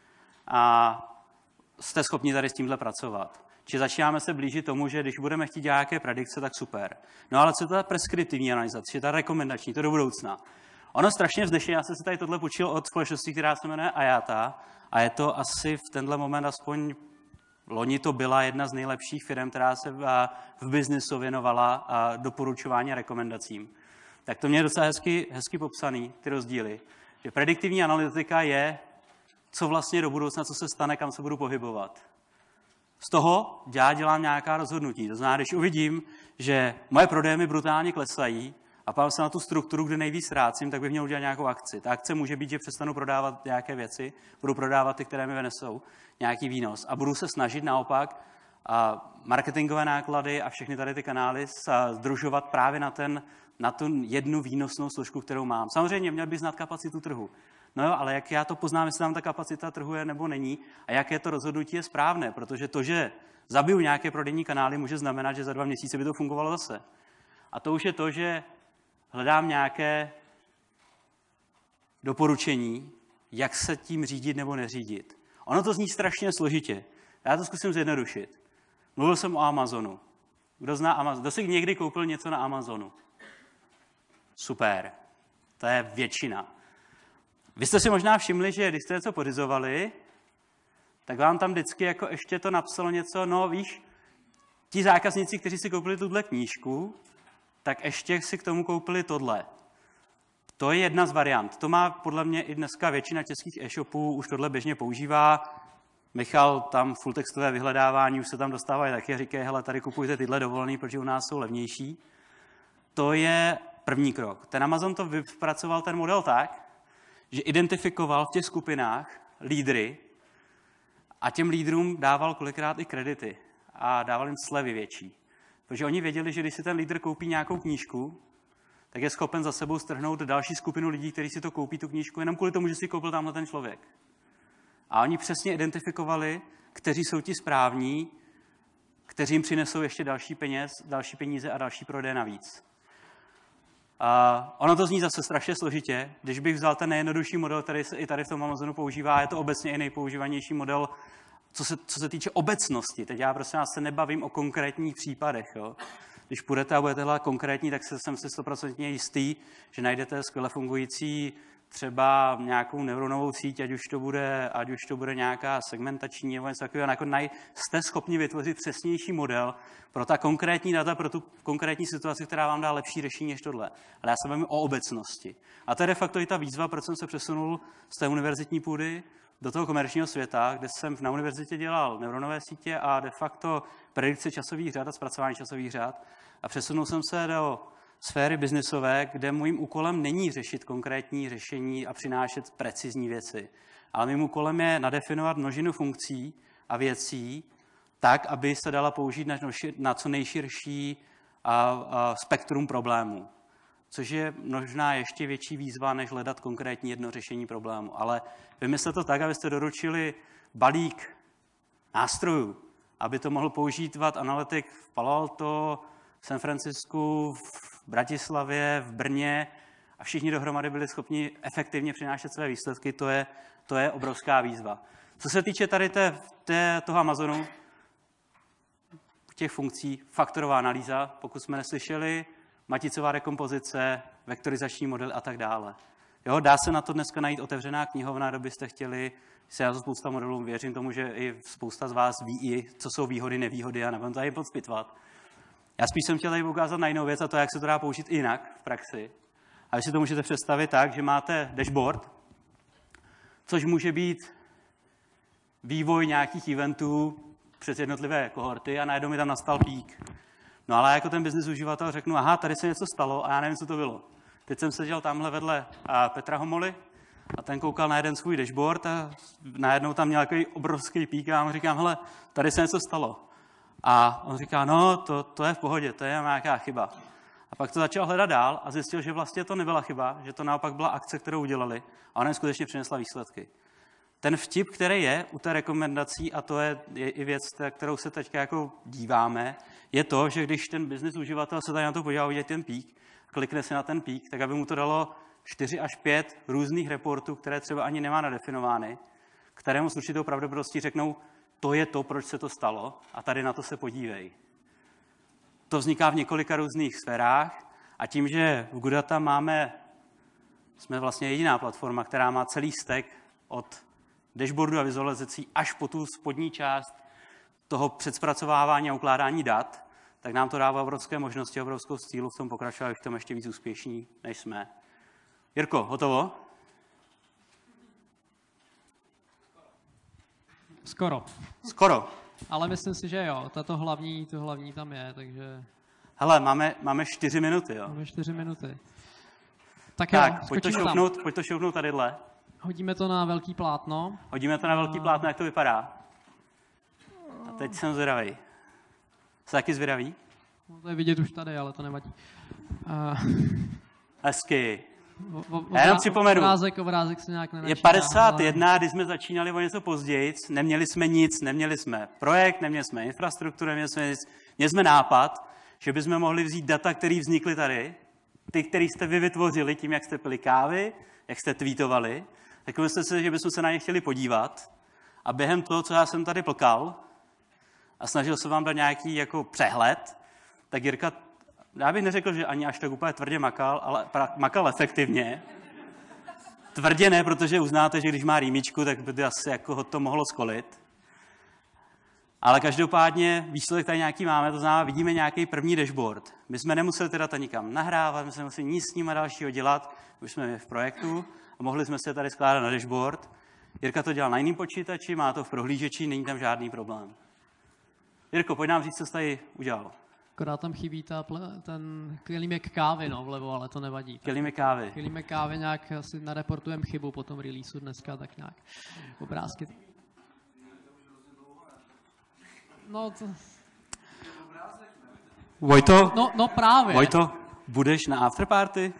S1: A jste schopni tady s tímhle pracovat. Či začínáme se blížit tomu, že když budeme chtít nějaké predikce, tak super. No ale co to ta preskriptivní analyzace, ta rekomendační, to do budoucna. Ono strašně vzdešně, já jsem si tady tohle počil od společnosti, která se jmenuje Ayata, a je to asi v tenhle moment aspoň loni to byla jedna z nejlepších firm, která se v, v biznesu věnovala doporučování a rekomendacím. Tak to mě je docela hezky, hezky popsaný, ty rozdíly. Že prediktivní analytika je, co vlastně do budoucna, co se stane, kam se budu pohybovat. Z toho já dělám nějaká rozhodnutí. To znamená, když uvidím, že moje prodeje mi brutálně klesají a pám se na tu strukturu, kde nejvíc ztrácím, tak bych měl udělat nějakou akci. Ta akce může být, že přestanu prodávat nějaké věci, budu prodávat ty, které mi vynesou nějaký výnos a budu se snažit naopak a marketingové náklady a všechny tady ty kanály sdružovat právě na, ten, na tu jednu výnosnou složku, kterou mám. Samozřejmě měl bych znát kapacitu trhu. No jo, ale jak já to poznám, jestli tam ta kapacita trhu je nebo není a jaké to rozhodnutí je správné, protože to, že zabiju nějaké prodejní kanály, může znamenat, že za dva měsíce by to fungovalo zase. A to už je to, že hledám nějaké doporučení, jak se tím řídit nebo neřídit. Ono to zní strašně složitě. Já to zkusím zjednodušit. Mluvil jsem o Amazonu. Kdo zná Amazon? Kdo si někdy koupil něco na Amazonu? Super. To je většina. Vy jste si možná všimli, že když jste něco pořizovali, tak vám tam vždycky jako ještě to napsalo něco, no víš, ti zákazníci, kteří si koupili tuhle knížku, tak ještě si k tomu koupili tohle. To je jedna z variant. To má podle mě i dneska většina českých e-shopů, už tohle běžně používá. Michal tam full textové vyhledávání, už se tam dostávají taky, říkají, hele, tady kupujte tyhle dovolený, protože u nás jsou levnější. To je první krok. Ten Amazon to vypracoval ten model tak, že identifikoval v těch skupinách lídry a těm lídrům dával kolikrát i kredity a dával jim slevy větší. Protože oni věděli, že když si ten lídr koupí nějakou knížku, tak je schopen za sebou strhnout další skupinu lidí, kteří si to koupí, tu knížku, jenom kvůli tomu, že si koupil tamhle ten člověk. A oni přesně identifikovali, kteří jsou ti správní, kteří jim přinesou ještě další peněz, další peníze a další prodeje navíc. A ono to zní zase strašně složitě. Když bych vzal ten nejjednodušší model, který se i tady v tom Amazonu používá, je to obecně i nejpoužívanější model, co se, co se týče obecnosti. Teď já prostě se nebavím o konkrétních případech. Jo. Když půjdete a budete hledat konkrétní, tak jsem si stoprocentně jistý, že najdete skvěle fungující třeba nějakou neuronovou síť, ať už to bude, ať už to bude nějaká segmentační nebo něco takového. Jako naj, jste schopni vytvořit přesnější model pro ta konkrétní data, pro tu konkrétní situaci, která vám dá lepší řešení než tohle. Ale já se bavím o obecnosti. A to je de facto i ta výzva, proč jsem se přesunul z té univerzitní půdy do toho komerčního světa, kde jsem na univerzitě dělal neuronové sítě a de facto predikce časových řad a zpracování časových řad. A přesunul jsem se do sféry biznisové, kde mým úkolem není řešit konkrétní řešení a přinášet precizní věci. Ale mým úkolem je nadefinovat množinu funkcí a věcí tak, aby se dala použít na, na co nejširší a, a spektrum problémů. Což je možná ještě větší výzva, než hledat konkrétní jedno řešení problému. Ale vymyslete to tak, abyste doručili balík nástrojů, aby to mohl používat analytik v Palo Alto, v San Francisku, v Bratislavě, v Brně a všichni dohromady byli schopni efektivně přinášet své výsledky, to je, to je obrovská výzva. Co se týče tady té, té, toho Amazonu, těch funkcí, faktorová analýza, pokud jsme neslyšeli, maticová rekompozice, vektorizační model a tak dále. Jo, dá se na to dneska najít otevřená knihovna, kdybyste chtěli, se já za spousta modelů, věřím tomu, že i spousta z vás ví i, co jsou výhody, nevýhody a nebudem tady podspitvat. Já spíš jsem chtěl tady ukázat na jinou věc a to, jak se to dá použít jinak v praxi. A vy si to můžete představit tak, že máte dashboard, což může být vývoj nějakých eventů přes jednotlivé kohorty a najednou mi tam nastal pík. No ale jako ten business uživatel řeknu, aha, tady se něco stalo a já nevím, co to bylo. Teď jsem seděl tamhle vedle Petra Homoly a ten koukal na jeden svůj dashboard a najednou tam měl takový obrovský pík a já mu říkám, hele, tady se něco stalo. A on říká, no, to, to je v pohodě, to je nějaká chyba. A pak to začal hledat dál a zjistil, že vlastně to nebyla chyba, že to naopak byla akce, kterou udělali a ona jim skutečně přinesla výsledky. Ten vtip, který je u té rekomendací, a to je, je i věc, kterou se teď jako díváme, je to, že když ten business uživatel se tady na to podívá, uvidí ten pík, klikne si na ten pík, tak aby mu to dalo čtyři až pět různých reportů, které třeba ani nemá nadefinovány, kterému s určitou pravděpodobností řeknou, to je to, proč se to stalo a tady na to se podívej. To vzniká v několika různých sférách a tím, že v Goodata máme, jsme vlastně jediná platforma, která má celý stack od dashboardu a vizualizací až po tu spodní část toho předzpracovávání a ukládání dat, tak nám to dává obrovské možnosti, obrovskou stílu v tom pokračovat, v tom ještě víc úspěšní, než jsme. Jirko, hotovo?
S2: Skoro.
S1: Skoro.
S2: Ale myslím si, že jo, tato hlavní, to hlavní tam je, takže...
S1: Hele, máme, máme čtyři minuty, jo?
S2: Máme čtyři minuty. Tak,
S1: tak
S2: jo,
S1: pojď to šoupnout, pojď to šoupnout tadyhle.
S2: Hodíme to na velký plátno.
S1: Hodíme to na velký
S2: a...
S1: plátno, jak to vypadá. A teď jsem zvědavý. Jsi taky zvědavý?
S2: No, to je vidět už tady, ale to nevadí. Uh...
S1: Hezky.
S2: O, o,
S1: Já jenom připomenu.
S2: Obrázek, obrázek se nějak nenačíná.
S1: Je padesát jedna, ale... když jsme začínali o něco později, neměli jsme nic, neměli jsme projekt, neměli jsme infrastrukturu, neměli jsme nic, měli jsme nápad, že bychom mohli vzít data, které vznikly tady, ty, které jste vy vytvořili tím, jak jste pili kávy, jak jste tweetovali, tak myslíte si, že bychom se na ně chtěli podívat a během toho, co já jsem tady plkal a snažil se vám dát nějaký jako přehled, tak Jirka, já bych neřekl, že ani až tak úplně tvrdě makal, ale makal efektivně. Tvrdě ne, protože uznáte, že když má rýmičku, tak by asi jako ho to mohlo skolit. Ale každopádně výsledek tady nějaký máme, to znamená, vidíme nějaký první dashboard. My jsme nemuseli ty data nikam nahrávat, my jsme nemuseli nic s nimi dalšího dělat, už jsme v projektu a mohli jsme se tady skládat na dashboard. Jirka to dělal na jiném počítači, má to v prohlížeči, není tam žádný problém. Jirko, pojď nám říct, co jsi tady udělal.
S2: Akorát tam chybí ta, ten kelímek kávy, no, vlevo, ale to nevadí.
S1: Kelímek kávy.
S2: Kelímek kávy nějak asi nareportujeme chybu po tom releaseu dneska, tak nějak obrázky. No, to...
S1: Vojto?
S2: No, no právě.
S1: Vojto, budeš na afterparty?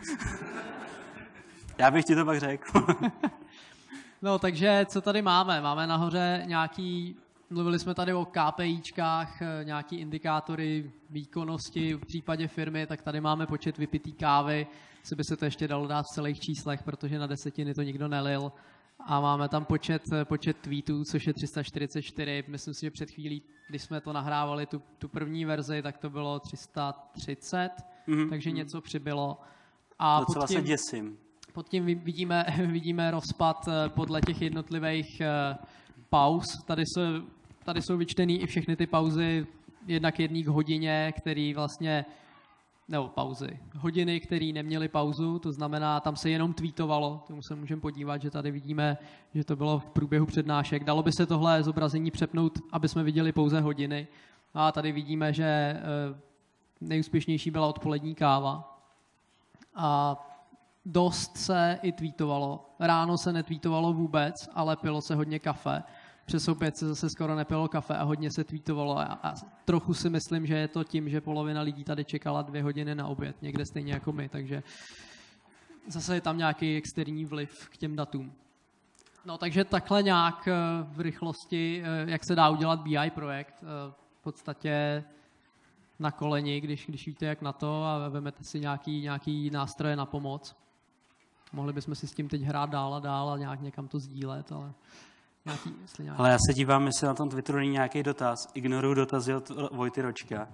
S1: Já bych ti to pak řekl.
S2: No, takže co tady máme? Máme nahoře nějaký Mluvili jsme tady o KPIčkách, nějaký indikátory výkonnosti v případě firmy, tak tady máme počet vypitý kávy, si by se to ještě dalo dát v celých číslech, protože na desetiny to nikdo nelil. A máme tam počet, počet tweetů, což je tři sta čtyřicet čtyři. Myslím si, že před chvílí, když jsme to nahrávali, tu, tu první verzi, tak to bylo tři sta třicet, mm-hmm. takže něco přibylo. A
S1: docela
S2: pod tím,
S1: se děsím.
S2: Pod tím vidíme, vidíme rozpad podle těch jednotlivých pauz. Tady jsou, tady jsou vyčtený i všechny ty pauzy jednak jedný k hodině, který vlastně, nebo pauzy, hodiny, které neměly pauzu, to znamená, tam se jenom tweetovalo, tomu se můžeme podívat, že tady vidíme, že to bylo v průběhu přednášek. Dalo by se tohle zobrazení přepnout, aby jsme viděli pouze hodiny. A tady vidíme, že nejúspěšnější byla odpolední káva. A dost se i tweetovalo. Ráno se netweetovalo vůbec, ale pilo se hodně kafe. Přes oběd se zase skoro nepilo kafe a hodně se tweetovalo. A, a trochu si myslím, že je to tím, že polovina lidí tady čekala dvě hodiny na oběd, někde stejně jako my, takže zase je tam nějaký externí vliv k těm datům. No takže takhle nějak v rychlosti, jak se dá udělat B I projekt, v podstatě na koleni, když, když víte jak na to a vezmete si nějaký, nějaký nástroje na pomoc. Mohli bychom si s tím teď hrát dál a dál a nějak někam to sdílet, ale nějaký, jestli nějaký...
S1: Ale já se dívám, jestli na tom Twitteru není nějaký dotaz. Ignoruju dotazy od Vojty Ročka.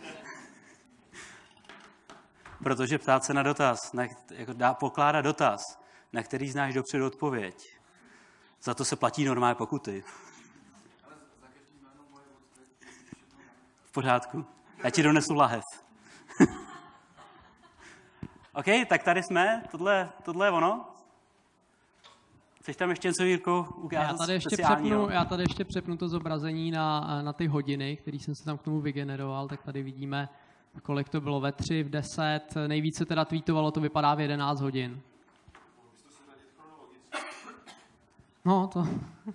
S1: Protože ptát se na dotaz, na, jako dá pokládat dotaz, na který znáš dopředu odpověď. Za to se platí normální pokuty. V pořádku. Já ti donesu lahev. OK, tak tady jsme. Tohle, tohle je ono. Chceš tam ještě něco, Jirko, ukázat
S2: já tady ještě přepnu, Já tady ještě přepnu to zobrazení na, na ty hodiny, které jsem si tam k tomu vygeneroval, tak tady vidíme, kolik to bylo ve tři, v deset. Nejvíce teda tweetovalo, to vypadá v jedenáct hodin. No, to...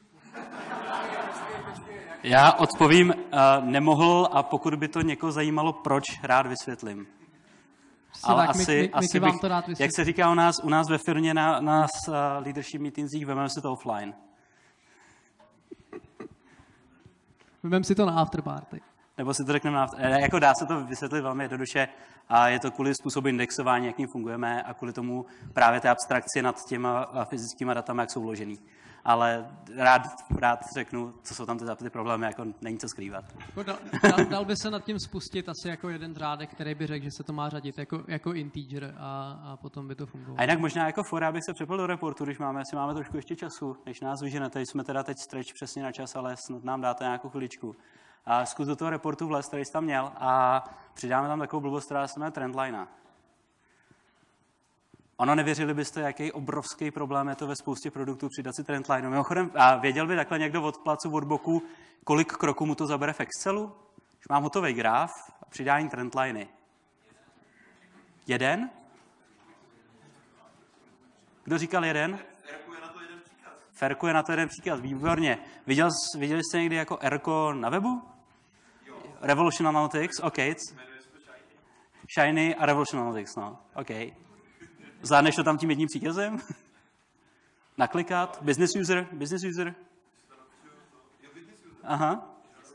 S1: Já odpovím, uh, nemohl a pokud by to někoho zajímalo, proč, rád vysvětlím. Ale
S2: tak,
S1: asi,
S2: my, my,
S1: asi
S2: vám
S1: bych,
S2: to rád
S1: jak se říká u nás, u nás ve firmě na nás uh, leadership meetingsích, vezmeme si to offline.
S2: Vezmeme si to na afterparty.
S1: Nebo si to řekneme na after, jako dá se to vysvětlit velmi jednoduše a je to kvůli způsobu indexování, jakým fungujeme a kvůli tomu právě té abstrakci nad těma fyzickými datami, jak jsou vložený. Ale rád, rád řeknu, co jsou tam ty, ty problémy, jako není co skrývat.
S2: Dal, dal, dal by se nad tím spustit asi jako jeden řádek, který by řekl, že se to má řadit jako, jako integer a, a potom by to fungovalo.
S1: A jinak možná jako fora bych se přepl do reportu, když máme, jestli máme trošku ještě času, než nás vyženete, jsme teda teď stretch přesně na čas, ale snad nám dáte nějakou chviličku. A zkus do toho reportu vlez, který jsi tam měl a přidáme tam takovou blbost, která se jmenuje trendline. Ono nevěřili byste, jaký obrovský problém je to ve spoustě produktů přidat si trendline. Mimochodem, a věděl by takhle někdo od placu, od boku, kolik kroků mu to zabere v Excelu? Když mám hotový graf a přidání trendliny. Jeden? Kdo říkal jeden?
S3: Ferkuje na to jeden příkaz.
S1: Ferkuje na to jeden příkaz, výborně. Viděl, viděli jste někdy jako Erko na webu?
S3: Jo.
S1: Revolution Analytics, OK. Shiny a Revolution Analytics, no, OK. Zvládneš to tam tím jedním příkazem? Naklikat? Business user? Business user? Aha.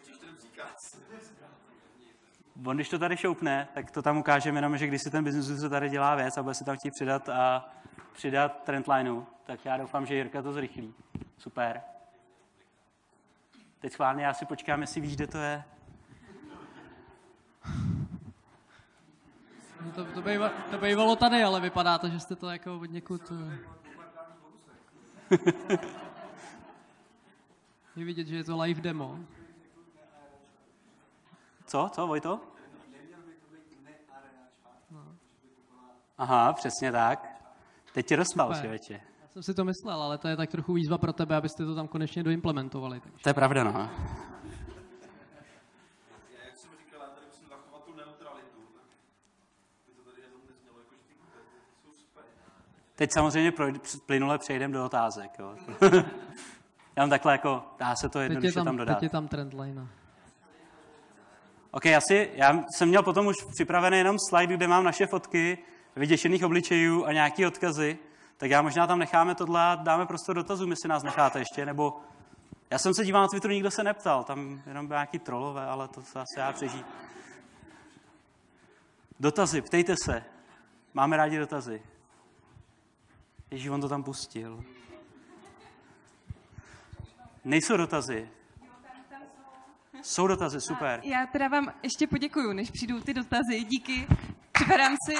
S1: On, když to tady šoupne, tak to tam ukážeme jenom, že když si ten business user tady dělá věc a bude si tam chtít přidat a přidat trendlineu, tak já doufám, že Jirka to zrychlí. Super. Teď schválně já si počkám, jestli víš, kde to je.
S2: No to, to, býva, to bývalo tady, ale vypadá to, že jste to jako od někud... Je vidět, že je to live demo.
S1: Co? Co, Vojto? Aha, přesně tak. Teď tě dostal, člověče.
S2: Já jsem si to myslel, ale to je tak trochu výzva pro tebe, abyste to tam konečně doimplementovali. Takže.
S1: To je pravda, no. Teď samozřejmě plynule přejdeme do otázek. Jo. Já mám takhle jako, dá se to jednoduše tam, tam dodat.
S2: Teď je tam trendline.
S1: OK, asi, já jsem měl potom už připravený jenom slide, kde mám naše fotky, vyděšených obličejů a nějaký odkazy, tak já možná tam necháme tohle a dáme prostor dotazům, jestli nás necháte ještě, nebo Já jsem se díval na Twitteru, nikdo se neptal, tam jenom byl nějaký trollové, ale to se asi já přežít. Dotazy, ptejte se. Máme rádi dotazy. Ježíš, on to tam pustil. Nejsou dotazy. Jsou dotazy, super.
S4: Já teda vám ještě poděkuju, než přijdou ty dotazy. Díky. Připadám si...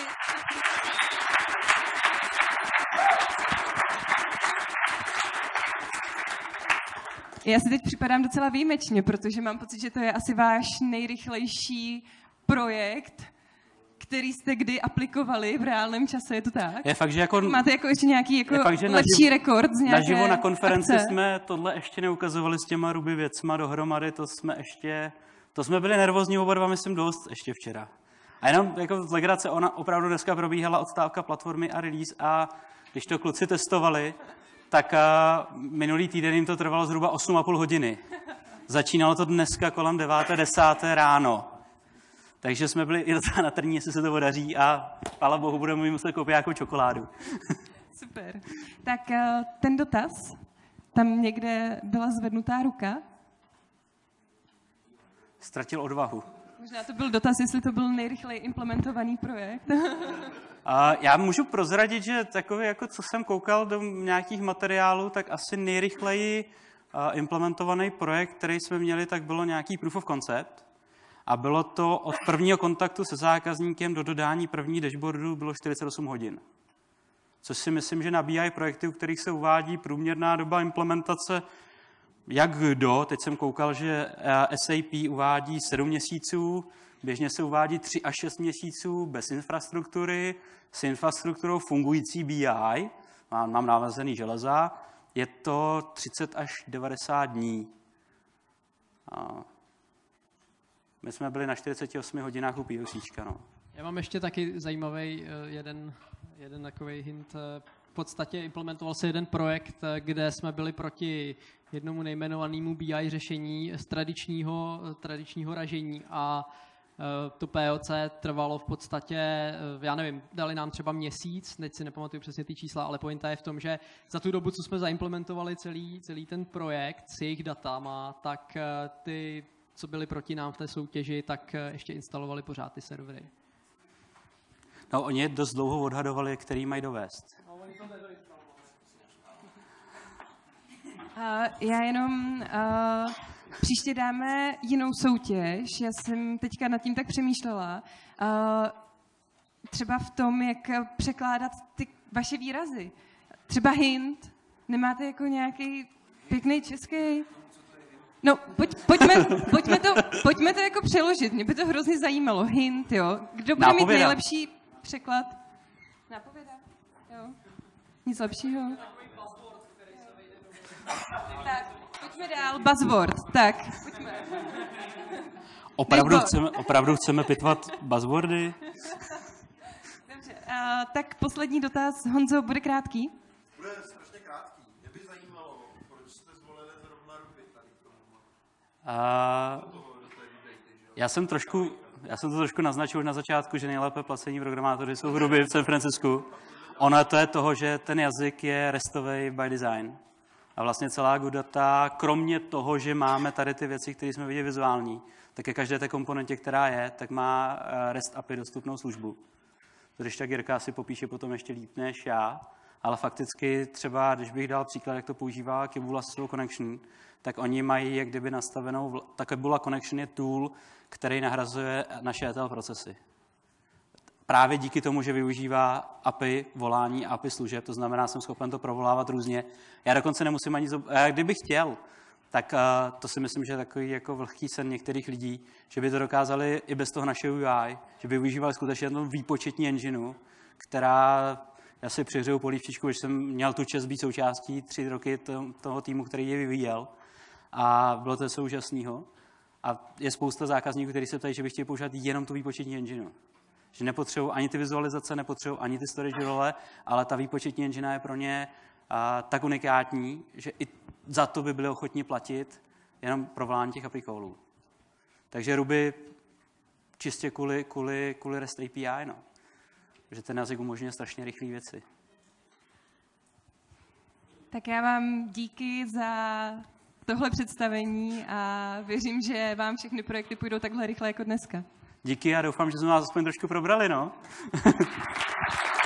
S4: Já si teď připadám docela výjimečně, protože mám pocit, že to je asi váš nejrychlejší projekt, který jste kdy aplikovali v reálném čase, je to tak?
S1: Je fakt, že jako...
S4: Máte jako ještě nějaký jako
S1: fakt, že
S4: lepší
S1: naživo,
S4: rekord z nějaké
S1: Naživo na konferenci
S4: akce?
S1: jsme tohle ještě neukazovali s těma Ruby věcma dohromady, to jsme ještě... To jsme byli nervózní oba dva, myslím, dost ještě včera. A jenom jako z legrace, ona opravdu dneska probíhala odstávka platformy a release a když to kluci testovali, tak uh, minulý týden jim to trvalo zhruba osm a půl hodiny. Začínalo to dneska kolem deváté, desáté ráno. Takže jsme byli i docela natrní, jestli se to podaří a chvála bohu, budeme mít muset koupit nějakou čokoládu.
S4: Super. Tak uh, ten dotaz, tam někde byla zvednutá ruka.
S1: Ztratil odvahu.
S4: Možná to byl dotaz, jestli to byl nejrychleji implementovaný projekt.
S1: A já můžu prozradit, že takový, jako co jsem koukal do nějakých materiálů, tak asi nejrychleji implementovaný projekt, který jsme měli, tak bylo nějaký proof of concept. A bylo to od prvního kontaktu se zákazníkem do dodání první dashboardu bylo čtyřicet osm hodin. Což si myslím, že na B I projekty, u kterých se uvádí průměrná doba implementace, jak kdo, teď jsem koukal, že S A P uvádí sedm měsíců, běžně se uvádí tři až šest měsíců bez infrastruktury, s infrastrukturou fungující B I, mám, mám navazený železa, je to třicet až devadesát dní. A my jsme byli na čtyřiceti osmi hodinách u POCčka, no.
S2: Já mám ještě taky zajímavý jeden, jeden takový hint. V podstatě implementoval se jeden projekt, kde jsme byli proti jednomu nejmenovanému B I řešení z tradičního, tradičního ražení a to P O C trvalo v podstatě, já nevím, dali nám třeba měsíc, teď si nepamatuju přesně ty čísla, ale pointa je v tom, že za tu dobu, co jsme zaimplementovali celý, celý ten projekt s jejich datama, tak ty, co byli proti nám v té soutěži, tak ještě instalovali pořád ty servery.
S1: No, oni dost dlouho odhadovali, který mají dovést.
S4: Uh, já jenom uh, příště dáme jinou soutěž. Já jsem teďka nad tím tak přemýšlela. Uh, třeba v tom, jak překládat ty vaše výrazy. Třeba hint. Nemáte jako nějaký pěkný český? No, pojď, pojďme, pojďme, to, pojďme to jako přeložit. Mě by to hrozně zajímalo. Hint, jo. Kdo bude
S1: Nápověda.
S4: mít nejlepší překlad? Nápověda? Jo. Nic lepšího? Tak, pojďme dál. Buzzword. Tak, pojďme.
S1: Opravdu chceme, opravdu chceme pitvat buzzwordy?
S4: Dobře, a, tak poslední dotaz. Honzo, bude krátký?
S3: Bude strašně krátký. Mě by zajímalo, proč jste zvolili zrovna Ruby tady k tomu.
S1: A já jsem trošku, já jsem to trošku naznačil už na začátku, že nejlépe placení programátoři jsou v Ruby v San Francisku. Ono to je toho, že ten jazyk je restový by design. A vlastně celá Godata, kromě toho, že máme tady ty věci, které jsme viděli vizuální, tak je každé té komponentě, která je, tak má REST A P I dostupnou službu. To když tak Jirka si popíše potom ještě líp než já, ale fakticky třeba, když bych dal příklad, jak to používá Kibula Slow Connection, tak oni mají jak kdyby nastavenou, ta Kibula Connection je tool, který nahrazuje naše E T L procesy. Právě díky tomu, že využívá A P I volání A P I služeb, to znamená, jsem schopen to provolávat různě. Já dokonce nemusím ani, zob- kdybych chtěl, tak uh, to si myslím, že je takový jako vlhký sen některých lidí, že by to dokázali i bez toho našeho U I, že by využívali skutečně jednou výpočetní engineu, která, já si přihřeju polívčičku, že jsem měl tu čest být součástí tři roky to, toho týmu, který je vyvíjel a bylo to něco úžasného. A je spousta zákazníků, kteří se ptají, že by chtěli používat jenom tu výpočetní engineu. Že nepotřebují ani ty vizualizace, nepotřebují ani ty storage role, ale ta výpočetní engine je pro ně a, tak unikátní, že i za to by byli ochotní platit jenom pro volání těch A P I callů. Takže Ruby čistě kvůli, kvůli, kvůli REST A P I, no. Že ten jazyk umožňuje strašně rychlé věci.
S4: Tak já vám díky za tohle představení a věřím, že vám všechny projekty půjdou takhle rychle jako dneska.
S1: Díky a doufám, že jsme vás aspoň trošku probrali, no.